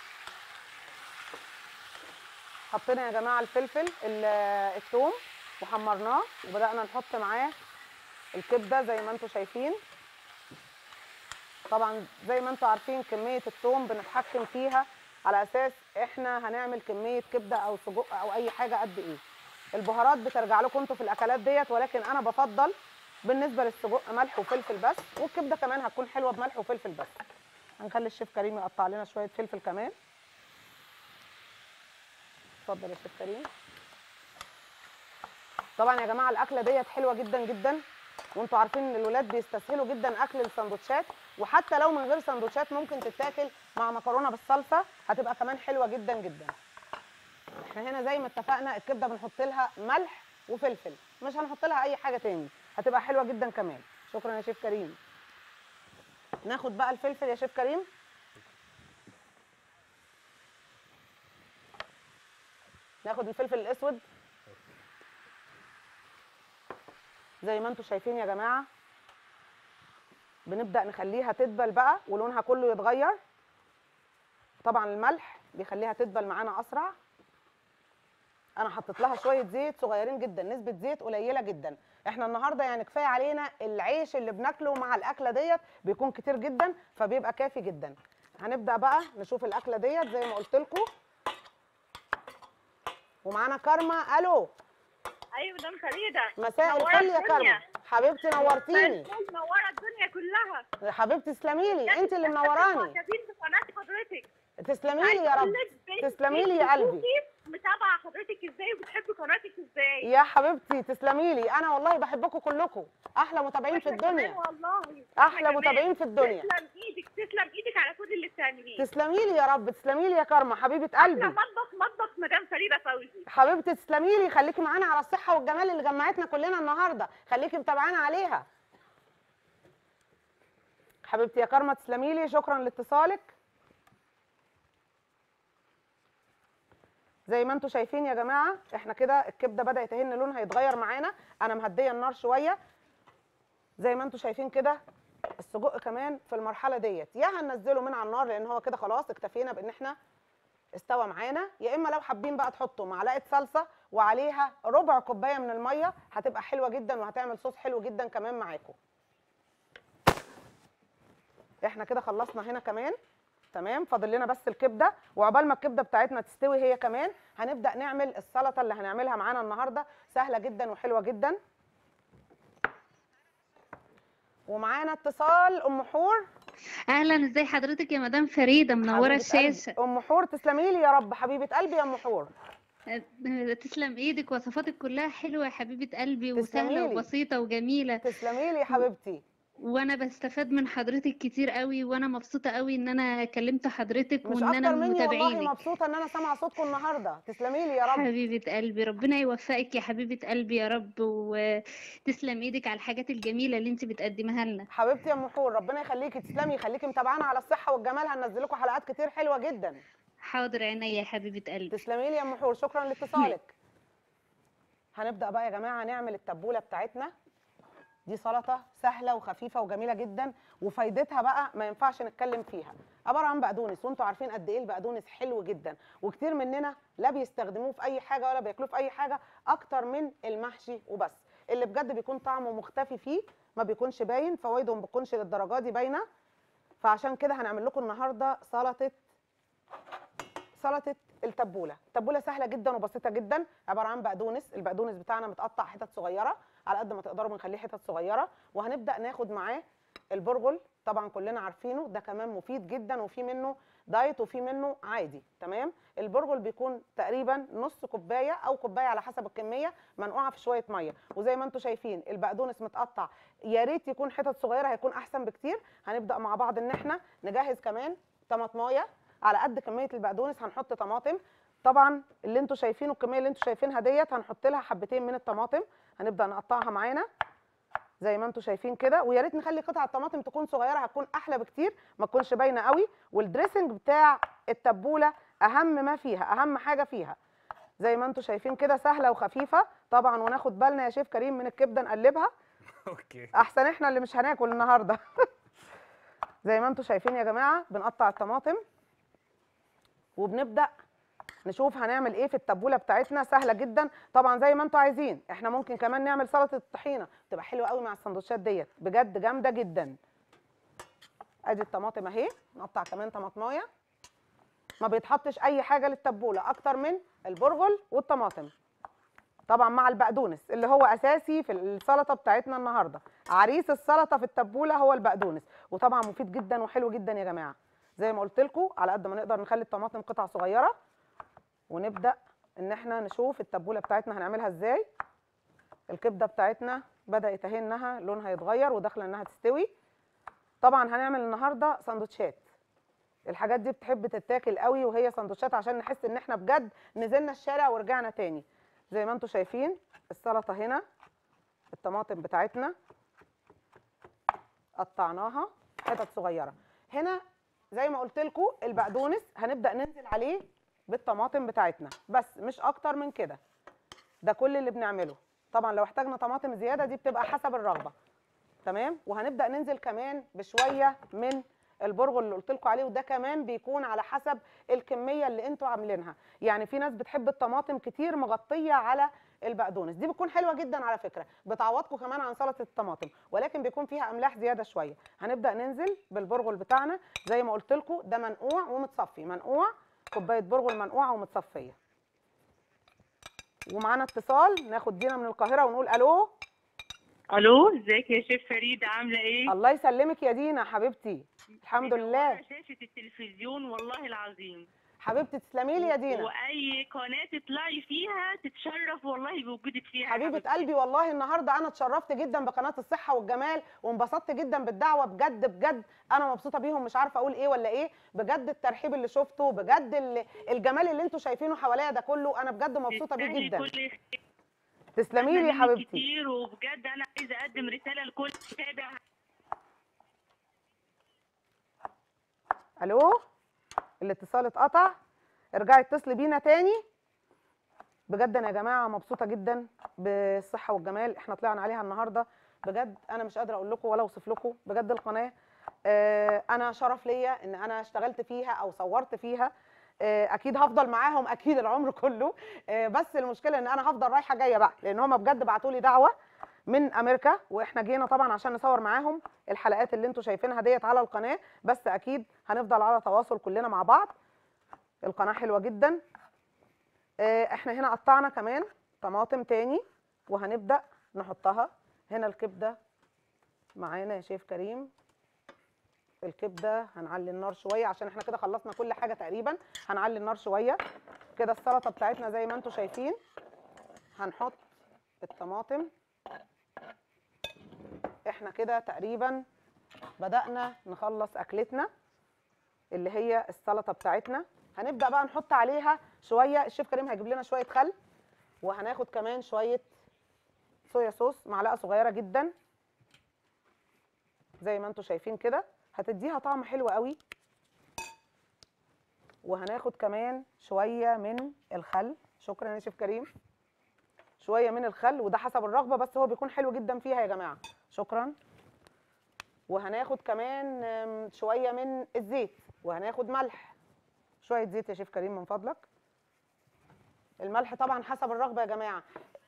حطينا يا جماعه الفلفل ال- الثوم وحمرناه وبدانا نحط معاه الكبده زي ما انتم شايفين. طبعا زي ما انتم عارفين كميه الثوم بنتحكم فيها على اساس احنا هنعمل كميه كبده او سجق او اي حاجه قد ايه. البهارات بترجع لكم انتوا في الاكلات ديت، ولكن انا بفضل بالنسبه للسجق ملح وفلفل بس، والكبده كمان هتكون حلوه بملح وفلفل بس. هنخلي الشيف كريم يقطع لنا شويه فلفل كمان. اتفضل يا شيف كريم. طبعا يا جماعه الاكله ديت حلوه جدا جدا، وانتوا عارفين ان الولاد بيستسهلوا جدا اكل السندوتشات، وحتى لو من غير سندوتشات ممكن تتاكل مع مكرونه بالصلصه، هتبقى كمان حلوه جدا جدا. احنا هنا زي ما اتفقنا الكبده بنحط لها ملح وفلفل، مش هنحط لها اي حاجه تاني، هتبقى حلوه جدا كمان. شكرا يا شيف كريم. ناخد بقى الفلفل يا شيف كريم. ناخد الفلفل الاسود زي ما انتم شايفين يا جماعه. بنبدا نخليها تدبل بقى ولونها كله يتغير. طبعا الملح بيخليها تدبل معانا اسرع. انا حطيت لها شويه زيت صغيرين جدا، نسبه زيت قليله جدا. احنا النهارده يعني كفايه علينا العيش اللي بناكله مع الاكله ديت بيكون كتير جدا، فبيبقى كافي جدا. هنبدا بقى نشوف الاكله ديت زي ما قلت لكم. ومعانا كارما. الو. ايوه مدام فريده. مساء الفل يا كارما. حبيبتي نورتيني. منوره الدنيا كلها. حبيبتي تسلمي لي، انت اللي منوراني. معجبين بقناه حضرتك. تسلمي لي يا رب. تسلمي لي يا قلبي. متابعه حضرتك ازاي وبتحبي قناتك ازاي؟ يا حبيبتي تسلمي لي، انا والله بحبكم كلكم، احلى متابعين في الدنيا. والله احلى متابعين في الدنيا. تسلم ايدك تسلم ايدك على كل اللي بتعمليه. تسلمي لي يا رب. تسلمي لي يا كارما حبيبه قلبي. احلى مطبخ مطبخ مدام فريده فوزي. حبيبتي تسلمي لي، خليكي معانا على الصحه والجمال اللي جمعتنا كلنا النهارده، خليكي متابعانا عليها. حبيبتي يا كارما تسلمي لي، شكرا لاتصالك. زي ما انتم شايفين يا جماعه احنا كده الكبده بدات اهي ان لونها يتغير معانا. انا مهديه النار شويه زي ما انتم شايفين كده السجق كمان في المرحله ديت يا هننزله من على النار لان هو كده خلاص اكتفينا بان احنا استوى معانا، يا اما لو حابين بقى تحطوا معلقه صلصه وعليها ربع كوبايه من الميه هتبقى حلوه جدا وهتعمل صوص حلو جدا كمان معاكم. احنا كده خلصنا هنا كمان، تمام. فاضل لنا بس الكبده، وعقبال ما الكبده بتاعتنا تستوي هي كمان هنبدا نعمل السلطه اللي هنعملها معانا النهارده، سهله جدا وحلوه جدا. ومعانا اتصال ام حور. اهلا، ازي حضرتك يا مدام فريده؟ منوره الشاشه. ام حور تسلمي لي يا رب، حبيبه قلبي يا ام حور. تسلم ايدك، وصفاتك كلها حلوه يا حبيبه قلبي، وسهله وبسيطه وجميله. تسلمي لي يا حبيبتي. وانا بستفاد من حضرتك كتير قوي، وانا مبسوطه قوي ان انا كلمت حضرتك مش وان انا اكتر مني متابعينك. والله مبسوطه ان انا سامعه صوتكم النهارده. تسلمي لي يا رب حبيبه قلبي، ربنا يوفقك يا حبيبه قلبي يا رب، وتسلم ايدك على الحاجات الجميله اللي انت بتقدمها لنا. حبيبتي يا ام حور، ربنا يخليكي. تسلمي، يخليكي متابعانا على الصحه والجمال، هننزل لكم حلقات كتير حلوه جدا. حاضر عينيا يا حبيبه قلبي. تسلمي لي يا ام حور، شكرا لاتصالك. هنبدا بقى يا جماعه نعمل التبوله بتاعتنا. دي سلطه سهله وخفيفه وجميله جدا، وفايدتها بقى ما ينفعش نتكلم فيها. عباره عن بقدونس، وانتوا عارفين قد ايه البقدونس حلو جدا، وكتير مننا لا بيستخدموه في اي حاجه ولا بياكلوه في اي حاجه اكتر من المحشي وبس. اللي بجد بيكون طعمه مختفي فيه، ما بيكونش باين، فوائده ما بتكونش للدرجه دي باينه. فعشان كده هنعمل لكم النهارده سلطه سلطه التبوله. التبوله سهله جدا وبسيطه جدا، عباره عن بقدونس. البقدونس بتاعنا متقطع حتت صغيره على قد ما تقدروا بنخليه حتت صغيره، وهنبدا ناخد معاه البرغل. طبعا كلنا عارفينه، ده كمان مفيد جدا، وفي منه دايت وفي منه عادي، تمام. البرغل بيكون تقريبا نص كوبايه او كوبايه على حسب الكميه منقوعه في شويه ميه، وزي ما انتم شايفين البقدونس متقطع، يا ريت يكون حتت صغيره هيكون احسن بكتير. هنبدا مع بعض ان احنا نجهز كمان طماطمايه على قد كميه البقدونس. هنحط طماطم، طبعا اللي انتم شايفينه الكميه اللي انتم شايفينها ديت هنحط لها حبتين من الطماطم. هنبدا نقطعها معانا زي ما انتم شايفين كده، ويا ريت نخلي قطع الطماطم تكون صغيره، هتكون احلى بكتير، ما تكونش باينه قوي. والدريسنج بتاع التبوله اهم ما فيها، اهم حاجه فيها زي ما انتم شايفين كده، سهله وخفيفه طبعا. وناخد بالنا يا شيف كريم من الكبده نقلبها اوكي احسن احنا اللي مش هناكل النهارده. زي ما انتم شايفين يا جماعه بنقطع الطماطم وبنبدا نشوف هنعمل ايه في التبوله بتاعتنا. سهله جدا طبعا زي ما انتم عايزين. احنا ممكن كمان نعمل سلطه الطحينه، تبقى حلوه قوي مع السندوتشات ديت، بجد جامده جدا. ادي الطماطم اهي، نقطع كمان طماطمايه. ما بيتحطش اي حاجه للتبوله اكتر من البرغل والطماطم، طبعا مع البقدونس اللي هو اساسي في السلطه بتاعتنا النهارده. عريس السلطه في التبوله هو البقدونس، وطبعا مفيد جدا وحلو جدا يا جماعه. زي ما قلت لكم على قد ما نقدر نخلي الطماطم قطع صغيره، ونبدا ان احنا نشوف التبوله بتاعتنا هنعملها ازاي. الكبده بتاعتنا بدات اهي انها لونها يتغير وداخله انها تستوي. طبعا هنعمل النهارده سندوتشات، الحاجات دي بتحب تتاكل قوي وهي سندوتشات، عشان نحس ان احنا بجد نزلنا الشارع ورجعنا تاني. زي ما انتم شايفين السلطه هنا، الطماطم بتاعتنا قطعناها حتت صغيره. هنا زي ما قلت لكم البقدونس هنبدا ننزل عليه بالطماطم بتاعتنا بس، مش اكتر من كده. ده كل اللي بنعمله. طبعا لو احتاجنا طماطم زياده دي بتبقى حسب الرغبه، تمام. وهنبدا ننزل كمان بشويه من البرغل اللي قلت لكم عليه، وده كمان بيكون على حسب الكميه اللي انتوا عاملينها. يعني في ناس بتحب الطماطم كتير مغطيه على البقدونس، دي بتكون حلوه جدا على فكره، بتعوضكم كمان عن سلطه الطماطم، ولكن بيكون فيها املاح زياده شويه. هنبدا ننزل بالبرغل بتاعنا زي ما قلت لكم، ده منقوع ومتصفي، منقوع كوبايه برغل منقوعه ومتصفيه. ومعانا اتصال، ناخد دينا من القاهره ونقول الو. الو، ازيك يا شيف فريده؟ عامله ايه؟ الله يسلمك يا دينا حبيبتي، الحمد لله. شاشه التلفزيون والله العظيم حبيبتي تسلمي لي يا دينا. واي قناه تطلعي فيها تتشرف والله بوجودك فيها حبيبه حبيبتي. قلبي، والله النهارده انا اتشرفت جدا بقناه الصحه والجمال، وانبسطت جدا بالدعوه، بجد بجد انا مبسوطه بيهم، مش عارفه اقول ايه ولا ايه. بجد الترحيب اللي شفته، بجد الجمال اللي انتوا شايفينه حواليا ده كله، انا بجد مبسوطه بيه جدا. تسلمي لي يا حبيبتي كتير، وبجد انا عايزه اقدم رساله لكل متابع. الو، الاتصال اتقطع، ارجعي اتصلي بينا تاني. بجد انا يا جماعه مبسوطه جدا بالصحه والجمال احنا طلعنا عليها النهارده بجد انا مش قادره اقول لكم ولا اوصف لكم بجد القناه. آه انا شرف ليا ان انا اشتغلت فيها او صورت فيها. آه اكيد هفضل معاهم اكيد العمر كله. آه بس المشكله ان انا هفضل رايحه جايه بقى، لان هم بجد بعتوا لي دعوه من امريكا، واحنا جينا طبعا عشان نصور معاهم الحلقات اللي انتم شايفينها ديت على القناه. بس اكيد هنفضل على تواصل كلنا مع بعض. القناه حلوه جدا. آه احنا هنا قطعنا كمان طماطم تاني وهنبدا نحطها هنا. الكبده معانا يا شيف كريم. الكبده هنعلي النار شويه عشان احنا كده خلصنا كل حاجه تقريبا. هنعلي النار شويه كده. السلطه بتاعتنا زي ما انتم شايفين. هنحط الطماطم. احنا كده تقريبا بدأنا نخلص اكلتنا اللي هي السلطه بتاعتنا. هنبدأ بقى نحط عليها شويه. الشيف كريم هيجيب لنا شويه خل، وهناخد كمان شويه صويا صوص، معلقه صغيره جدا زي ما انتم شايفين كده. هتديها طعم حلو قوي. وهناخد كمان شويه من الخل. شكرا يا شيف كريم. شويه من الخل، وده حسب الرغبه بس هو بيكون حلو جدا فيها يا جماعه. شكرا. وهناخد كمان شويه من الزيت، وهناخد ملح. شويه زيت يا شيف كريم من فضلك. الملح طبعا حسب الرغبه يا جماعه.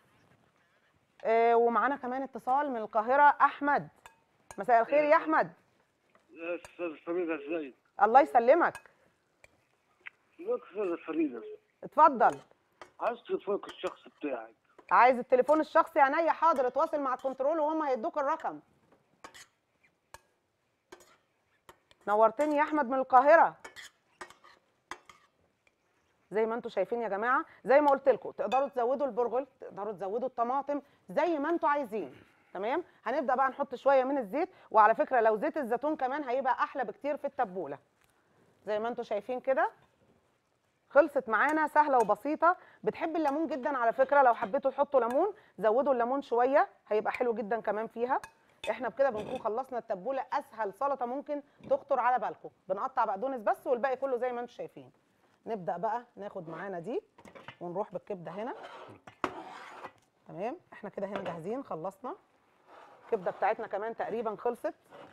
آه ومعانا كمان اتصال من القاهره. احمد، مساء الخير يا احمد. يا استاذ فريده ازيك؟ الله يسلمك. ازيك يا استاذ فريده؟ اتفضل. عايز تليفونك الشخصي بتاعك. عايز التليفون الشخصي؟ عينيا حاضر. اتواصل مع الكنترول وهم هيدوك الرقم. نورتني يا احمد من القاهره. زي ما انتم شايفين يا جماعه، زي ما قلت لكم تقدروا تزودوا البرغل، تقدروا تزودوا الطماطم زي ما انتم عايزين. تمام. هنبدا بقى نحط شويه من الزيت، وعلى فكره لو زيت الزيتون كمان هيبقى احلى بكتير في التبوله. زي ما انتم شايفين كده خلصت معانا، سهله وبسيطه. بتحب الليمون جدا على فكره، لو حبيتوا تحطوا ليمون زودوا الليمون شويه هيبقى حلو جدا كمان فيها. احنا بكده بنكون خلصنا التبوله. اسهل سلطه ممكن تخطر على بالكم. بنقطع بقدونس بس والباقي كله زي ما انتم شايفين. نبدا بقى ناخد معانا دي ونروح بالكبده هنا. تمام. احنا كده هنا جاهزين، خلصنا. الكبده بتاعتنا كمان تقريبا خلصت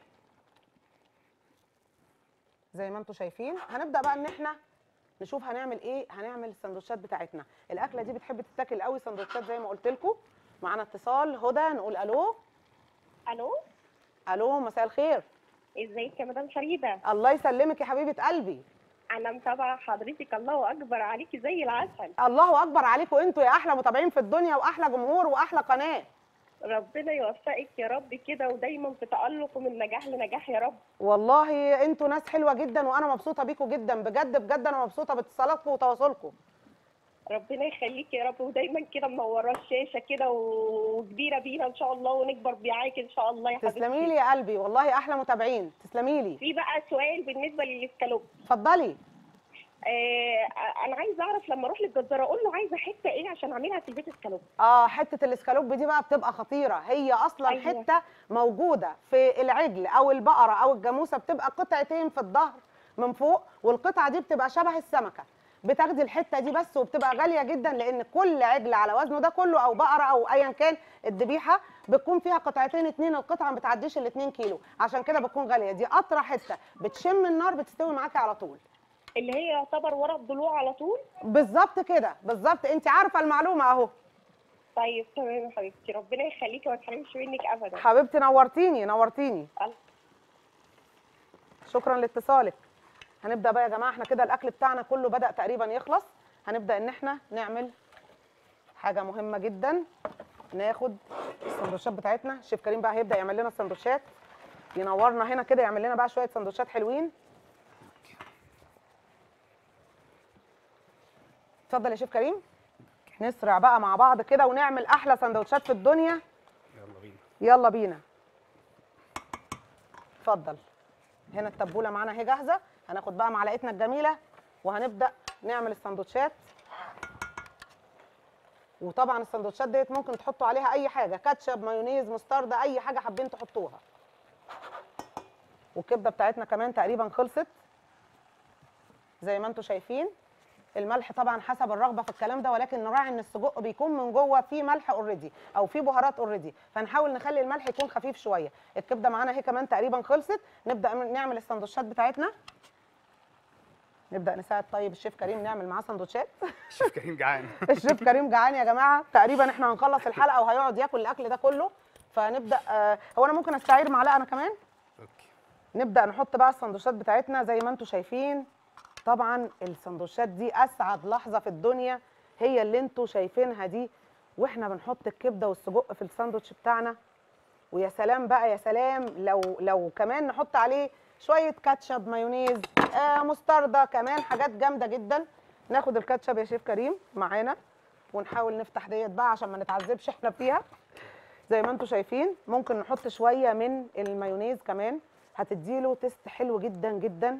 زي ما انتم شايفين. هنبدا بقى ان احنا نشوف هنعمل ايه. هنعمل السندوتشات بتاعتنا. الاكله دي بتحب تتاكل قوي سندوتشات زي ما قلت لكم. معانا اتصال. هدى، نقول الو. الو. الو، مساء الخير. ازيك يا مدام فريده؟ الله يسلمك يا حبيبه قلبي. انا متابعه حضرتك. الله اكبر عليكي زي العسل. الله اكبر عليكم انتوا يا احلى متابعين في الدنيا، واحلى جمهور، واحلى قناه. ربنا يوفقك يا رب كده، ودايما في تألق من نجاح لنجاح يا رب. والله انتوا ناس حلوه جدا، وانا مبسوطه بيكم جدا بجد بجد. انا مبسوطه باتصالاتكم وتواصلكم. ربنا يخليك يا رب، ودايما كده منوره الشاشه كده وكبيره بينا ان شاء الله، ونكبر معاكي ان شاء الله يا حبيبتي. تسلمي لي يا قلبي، والله احلى متابعين. تسلمي لي. في بقى سؤال بالنسبه للاسكالوب. اتفضلي. آه انا عايزه اعرف لما اروح للجزار اقول له عايزه حته ايه عشان اعملها في البيت اسكالوب. اه حته الاسكالوب دي بقى بتبقى خطيره. هي اصلا أيوة. حته موجوده في العجل او البقره او الجاموسه، بتبقى قطعتين في الظهر من فوق، والقطعه دي بتبقى شبه السمكه. بتاخدي الحته دي بس، وبتبقى غاليه جدا لان كل عجل على وزنه ده كله او بقره او ايا كان الذبيحه بتكون فيها قطعتين اتنين. القطعه ما بتعديش ال اتنين كيلو، عشان كده بتكون غاليه. دي اطرى حته، بتشم النار بتستوي معاكي على طول. اللي هي يعتبر ورا الضلوع على طول. بالظبط كده، بالظبط. انت عارفه المعلومه اهو. طيب تمام يا حبيبتي، ربنا يخليكي وما تحرمش منك ابدا. حبيبتي نورتيني نورتيني. شكرا لاتصالك. هنبدا بقى يا جماعه. احنا كده الاكل بتاعنا كله بدا تقريبا يخلص. هنبدا ان احنا نعمل حاجه مهمه جدا. ناخد السندوتشات بتاعتنا. الشيف كريم بقى هيبدا يعمل لنا السندوتشات، ينورنا هنا كده، يعمل لنا بقى شويه سندوتشات حلوين. اتفضل يا شيف كريم. نسرع بقى مع بعض كده ونعمل احلى سندوتشات في الدنيا. يلا بينا يلا بينا. اتفضل. هنا التبوله معانا اهي جاهزه. هناخد بقى معلقتنا الجميله وهنبدا نعمل السندوتشات. وطبعا السندوتشات ديت ممكن تحطوا عليها اي حاجه، كاتشب، مايونيز، مستردة، اي حاجه حابين تحطوها. والكبده بتاعتنا كمان تقريبا خلصت زي ما انتم شايفين. الملح طبعا حسب الرغبه في الكلام ده، ولكن نراعي ان السجق بيكون من جوه فيه ملح اوريدي او فيه بهارات اوريدي، فنحاول نخلي الملح يكون خفيف شويه. الكبده معانا اهي كمان تقريبا خلصت، نبدا نعمل السندوتشات بتاعتنا. نبدا نساعد طيب الشيف كريم نعمل معاه سندوتشات. الشيف كريم جعان. الشيف كريم جعان يا جماعه، تقريبا احنا هنخلص الحلقه وهيقعد ياكل الاكل ده كله، فنبدا. آه هو انا ممكن استعير معلقه انا كمان؟ اوكي. نبدا نحط بقى السندوتشات بتاعتنا زي ما انتم شايفين. طبعا السندوتشات دي اسعد لحظه في الدنيا هي اللي انتم شايفينها دي، واحنا بنحط الكبده والسجق في الساندوتش بتاعنا. ويا سلام بقى، يا سلام لو لو كمان نحط عليه شويه كاتشب، مايونيز، آه مستردة، كمان حاجات جامده جدا. ناخد الكاتشب يا شيف كريم معانا ونحاول نفتح ديت بقى عشان ما نتعذبش احنا فيها. زي ما انتم شايفين ممكن نحط شويه من المايونيز كمان، هتديله تيست حلو جدا جدا.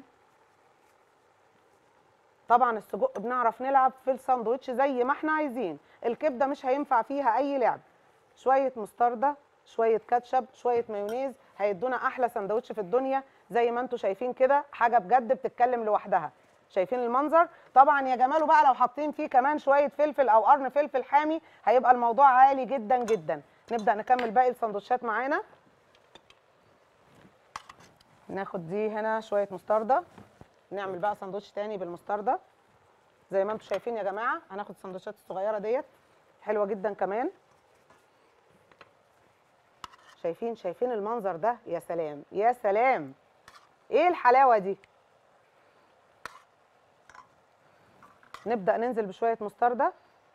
طبعا السجق بنعرف نلعب في الساندوتش زي ما احنا عايزين، الكبده مش هينفع فيها اي لعب. شويه مستردة، شويه كاتشب، شويه مايونيز، هيدونا احلى ساندوتش في الدنيا. زي ما انتم شايفين كده حاجه بجد بتتكلم لوحدها. شايفين المنظر؟ طبعا يا جماله بقى لو حاطين فيه كمان شويه فلفل او قرن فلفل حامي هيبقى الموضوع عالي جدا جدا. نبدا نكمل باقي الساندوتشات معانا. ناخد دي هنا شويه مستردة، نعمل بقى ساندوتش تاني بالمستردة. زي ما انتم شايفين يا جماعه هناخد الساندوتشات الصغيره ديت حلوه جدا كمان. شايفين شايفين المنظر ده؟ يا سلام يا سلام، ايه الحلاوه دي. نبدا ننزل بشويه مستردة.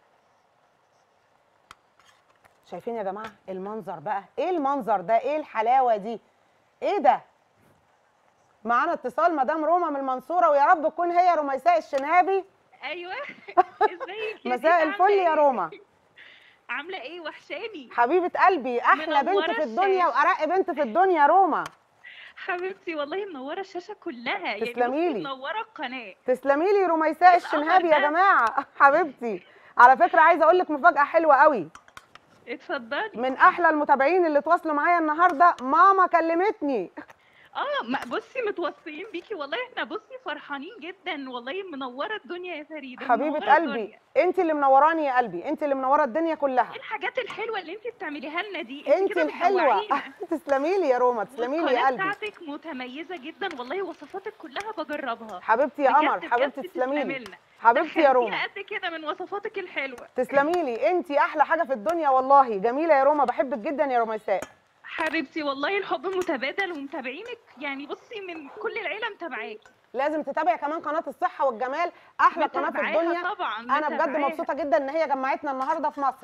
شايفين يا جماعه المنظر بقى؟ ايه المنظر ده؟ ايه الحلاوه دي؟ ايه ده؟ معانا اتصال مدام روما من المنصوره، ويا رب تكون هي رميساء الشنابي. ايوه ازيك؟ مساء الفل يا روما. عامله ايه؟ وحشاني حبيبه قلبي، احلى بنت في الدنيا وارق بنت في الدنيا روما. حبيبتي والله منوره الشاشه كلها، تسلمي يعني لي. منوره القناه. تسلمي لي رميساء الشنهابي يا جماعه حبيبتي. على فكره عايزه اقول لك مفاجاه حلوه قوي. اتفضلي. من احلى المتابعين اللي تواصلوا معايا النهارده ماما كلمتني. اه ما بصي متوصيين بيكي والله، احنا بصي فرحانين جدا والله، منوره الدنيا يا فريده. حبيبه قلبي انت اللي منوراني يا قلبي، انت اللي منوره الدنيا كلها. ايه الحاجات الحلوه اللي انت بتعمليها لنا دي؟ انت الحلوه. تسلمي لي يا روما، تسلمي لي يا قلبي. القناه بتاعتك متميزه جدا والله، وصفاتك كلها بجربها. حبيبتي يا قمر، حبيبتي تسلمي لي. حبيبتي يا روما قد كده من وصفاتك الحلوه. تسلمي لي، انت احلى حاجه في الدنيا والله. جميله يا روما، بحبك جدا يا رميساء. حبيبتي والله الحب متبادل، ومتابعينك يعني بصي من كل العيله متابعاكي. لازم تتابعي كمان قناه الصحه والجمال، احلى قناه في الدنيا طبعا. انا بجد مبسوطه جدا ان هي جمعتنا النهارده في مصر.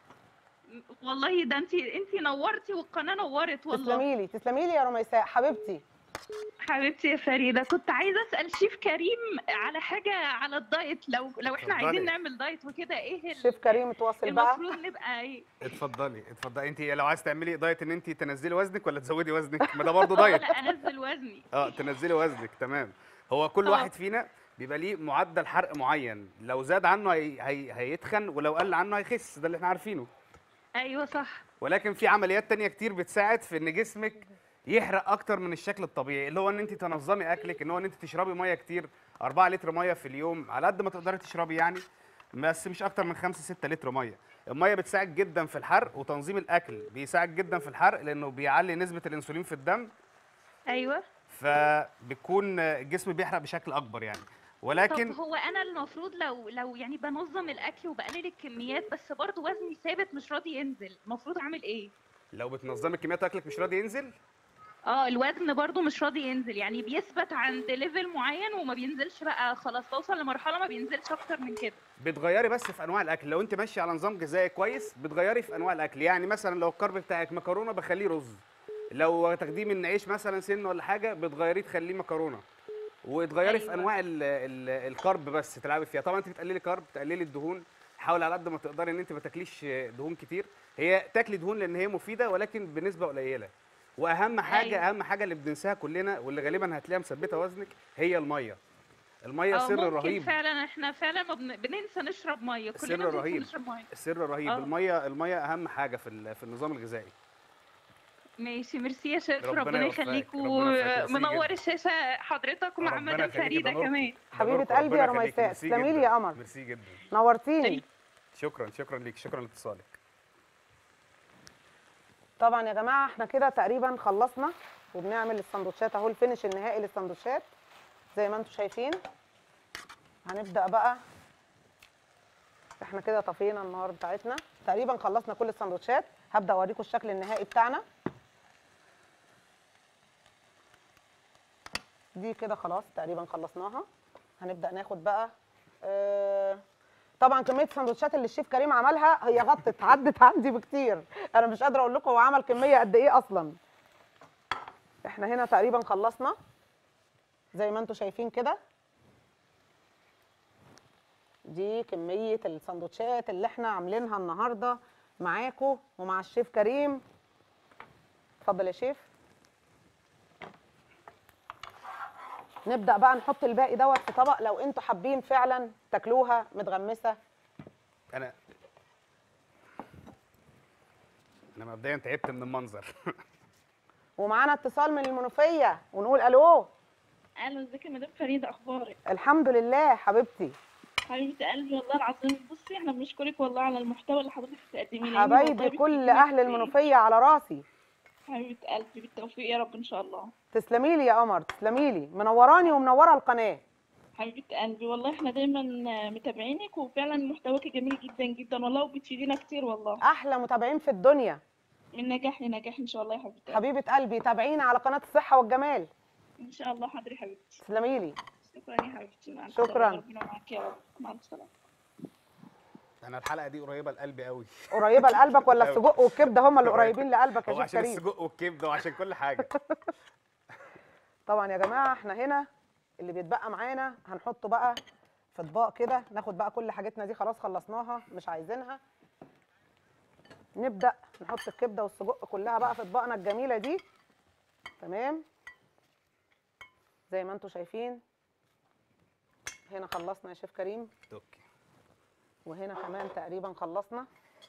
والله ده انت انت نورتي والقناه نورت والله. تسلمي لي تسلمي لي يا رميساء حبيبتي. حبيبتي يا فريده، كنت عايزه اسال شيف كريم على حاجه على الدايت، لو لو احنا اتفضلي. عايزين نعمل دايت وكده، ايه شيف كريم اتواصل بقى. المفروض نبقى ايه؟ اتفضلي اتفضلي. انت لو عايز تعملي دايت ان انت تنزلي وزنك ولا تزودي وزنك؟ ما ده برضه دايت. لا انزل وزني. اه تنزلي وزنك، تمام. هو كل اه. واحد فينا بيبقى ليه معدل حرق معين، لو زاد عنه هي... هي... هيتخن، ولو قل عنه هيخس، ده اللي احنا عارفينه. ايوه صح. ولكن في عمليات تانية كتير بتساعد في ان جسمك يحرق اكتر من الشكل الطبيعي، اللي هو ان انت تنظمي اكلك، ان هو ان انت تشربي ميه كتير، أربعة لتر ميه في اليوم على قد ما تقدري تشربي يعني، بس مش اكتر من خمسة ستة لتر ميه. الميه بتساعد جدا في الحرق، وتنظيم الاكل بيساعد جدا في الحرق لانه بيعلي نسبه الانسولين في الدم. ايوه. فبيكون الجسم بيحرق بشكل اكبر يعني. ولكن طب هو انا المفروض لو لو يعني بنظم الاكل وبقلل الكميات بس برضه وزني ثابت مش راضي ينزل، المفروض اعمل ايه؟ لو بتنظمي كميات اكلك مش راضي ينزل؟ اه الوزن برضو مش راضي ينزل، يعني بيثبت عند ليفل معين وما بينزلش بقى، خلاص توصل لمرحله ما بينزلش اكتر من كده. بتغيري بس في انواع الاكل، لو انت ماشيه على نظام غذائي كويس بتغيري في انواع الاكل، يعني مثلا لو الكارب بتاعك مكرونه بخليه رز، لو تاخديه من عيش مثلا سن ولا حاجه بتغيريه تخليه مكرونه، وتغيري أيوة. في انواع ال ال الكارب بس تلعبي فيها. طبعا انت بتقللي كارب، تقللي الدهون، حاولي على قد ما تقدري ان انت ما تاكليش دهون كتير، هي تاكلي دهون لان هي مفيده ولكن بنسبه قليله. واهم حاجه أيوة. اهم حاجه اللي بننساها كلنا واللي غالبا هتلاقيها مثبته وزنك هي الميه. الميه سر رهيب. فعلا احنا فعلا ما بننسى نشرب ميه، كلنا سر رهيب. نشرب ميه. سر رهيب. الميه الميه اهم حاجه في في النظام الغذائي. ماشي، ميرسي يا شيف، ربنا ربنا يوفقك، يخليك، ربنا يوفقك، ميرسي ومنور جدا. الشاشه حضرتك ومع ربنا مدام يخليكي، فريده ده نور. كمان. ده حبيبه نوركم، قلبي يا ربنا يخليكي، رميساء، ميرسي تسلمي لي جدا. يا قمر، ميرسي جدا. نورتيني. شكرا شكرا ليك، شكرا لاتصالك. طبعا يا جماعه احنا كده تقريبا خلصنا وبنعمل السندوتشات اهو، الفينش النهائي للسندوتشات زي ما انتم شايفين. هنبدا بقى، احنا كده طفينا النار بتاعتنا، تقريبا خلصنا كل السندوتشات. هبدا اوريكم الشكل النهائي بتاعنا. دي كده خلاص تقريبا خلصناها. هنبدا ناخد بقى اه طبعا كميه السندوتشات اللي الشيف كريم عملها هي غطت عدت عندي بكتير، انا مش قادره اقول لكم هو عمل كميه قد ايه اصلا. احنا هنا تقريبا خلصنا زي ما انتم شايفين كده. دي كميه السندوتشات اللي احنا عاملينها النهارده معاكم ومع الشيف كريم. اتفضل يا شيف. نبدأ بقى نحط الباقي دوت في طبق لو انتوا حابين فعلا تاكلوها متغمسه. انا انا مبدئيا تعبت من المنظر. ومعانا اتصال من المنوفيه ونقول الو. الو، ازيك يا مدام فريده، اخبارك؟ الحمد لله حبيبتي. حبيبه قلبي والله العظيم، بصي احنا بنشكرك والله على المحتوى اللي حضرتك بتقدميه لنا. حبايبي كل اهل المنوفيه على راسي. حبيبه قلبي بالتوفيق يا رب ان شاء الله. تسلمي لي يا قمر، تسلمي لي، منوراني ومنوره القناه. حبيبه قلبي والله احنا دايما متابعينك، وفعلا محتواك جميل جدا جدا والله، وبتفيدينا كتير والله. احلى متابعين في الدنيا. من نجاح لنجاح ان شاء الله يا حبيبتي. حبيبه قلبي تابعينا على قناه الصحه والجمال. ان شاء الله. حاضر يا حبيبتي. تسلمي لي. شكرا يا حبيبتي. مع شكرا. ربنا معاك يا رب. مع السلامه. انا الحلقه دي قريبه لقلبي قوي. قريبه لقلبك ولا السجق والكبده هم اللي قريبين لقلبك يا هو شيخ عشان كريم؟ السجق والكبده وعشان كل حاجه. طبعا يا جماعه احنا هنا اللي بيتبقى معانا هنحطه بقى في اطباق كده. ناخد بقى كل حاجتنا دي خلاص خلصناها مش عايزينها. نبدا نحط الكبده والسجق كلها بقى في اطباقنا الجميله دي. تمام زي ما انتم شايفين. هنا خلصنا يا شيف كريم. اوكي. وهنا كمان تقريبا خلصنا.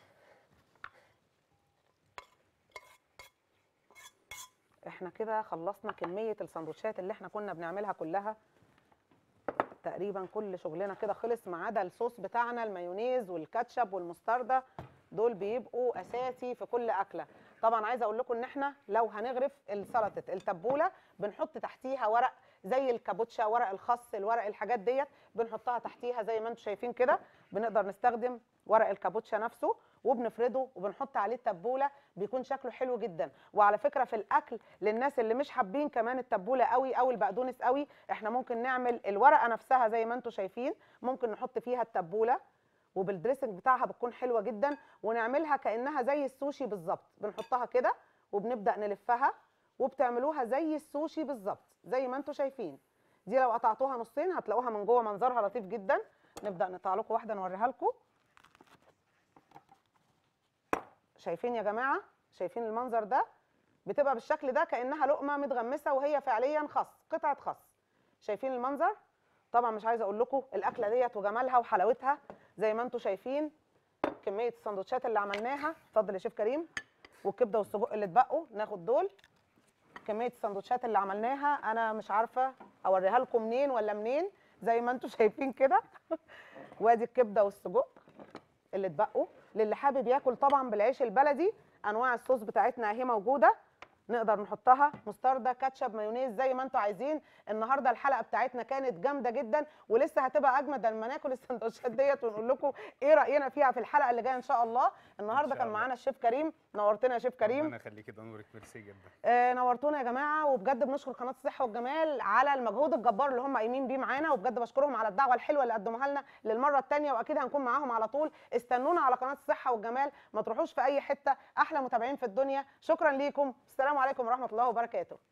احنا كده خلصنا كمية السندوتشات اللي احنا كنا بنعملها كلها. تقريبا كل شغلنا كده خلص ما عدا الصوص بتاعنا، المايونيز والكاتشب والمستردة، دول بيبقوا اساسي في كل اكله. طبعا عايزه اقول لكم ان احنا لو هنغرف السلطه التبوله بنحط تحتيها ورق زي الكابوتشا، ورق الخس، الورق الحاجات ديت بنحطها تحتيها زي ما انتم شايفين كده. بنقدر نستخدم ورق الكابوتشا نفسه وبنفرده وبنحط عليه التبوله، بيكون شكله حلو جدا. وعلى فكره في الاكل للناس اللي مش حابين كمان التبوله قوي او البقدونس قوي، احنا ممكن نعمل الورقه نفسها زي ما انتم شايفين، ممكن نحط فيها التبوله وبالدريسنج بتاعها بتكون حلوه جدا، ونعملها كانها زي السوشي بالظبط. بنحطها كده وبنبدا نلفها وبتعملوها زي السوشي بالظبط زي ما انتم شايفين. دي لو قطعتوها نصين هتلاقوها من جوه منظرها لطيف جدا. نبدا نقطع لكم واحده نوريها لكم. شايفين يا جماعه؟ شايفين المنظر ده؟ بتبقى بالشكل ده كانها لقمه متغمسه وهي فعليا خس، قطعه خس. شايفين المنظر؟ طبعا مش عايزه اقول لكم الاكله ديت وجمالها وحلاوتها زي ما انتم شايفين. كميه السندوتشات اللي عملناها. اتفضل يا شيف كريم. والكبده والسجق اللي اتبقوا ناخد دول. كميه السندوتشات اللي عملناها انا مش عارفه اوريها لكم منين ولا منين زي ما انتم شايفين كده. وادي الكبده والسجق اللي اتبقوا. للي حابب ياكل طبعا بالعيش البلدي، انواع الصوص بتاعتنا اهي موجوده، نقدر نحطها مستردة، كاتشب، مايونيز زي ما انتم عايزين. النهارده الحلقه بتاعتنا كانت جامده جدا ولسه هتبقى اجمد لما ناكل السندوتشات ديت ونقول لكم ايه راينا فيها في الحلقه اللي جايه ان شاء الله. النهارده كان معانا الشيف كريم. نورتنا يا شيف كريم. ربنا يخليكي، ده نورك، ميرسي جدا. آه نورتونا يا جماعه، وبجد بنشكر قناه الصحه والجمال على المجهود الجبار اللي هم قايمين بيه معانا، وبجد بشكرهم على الدعوه الحلوه اللي قدموها لنا للمره الثانيه، واكيد هنكون معاهم على طول. استنونا على قناه الصحه والجمال، ما تروحوش في اي حته. احلى متابعين في الدنيا. شكرا ليكم، السلام عليكم ورحمه الله وبركاته.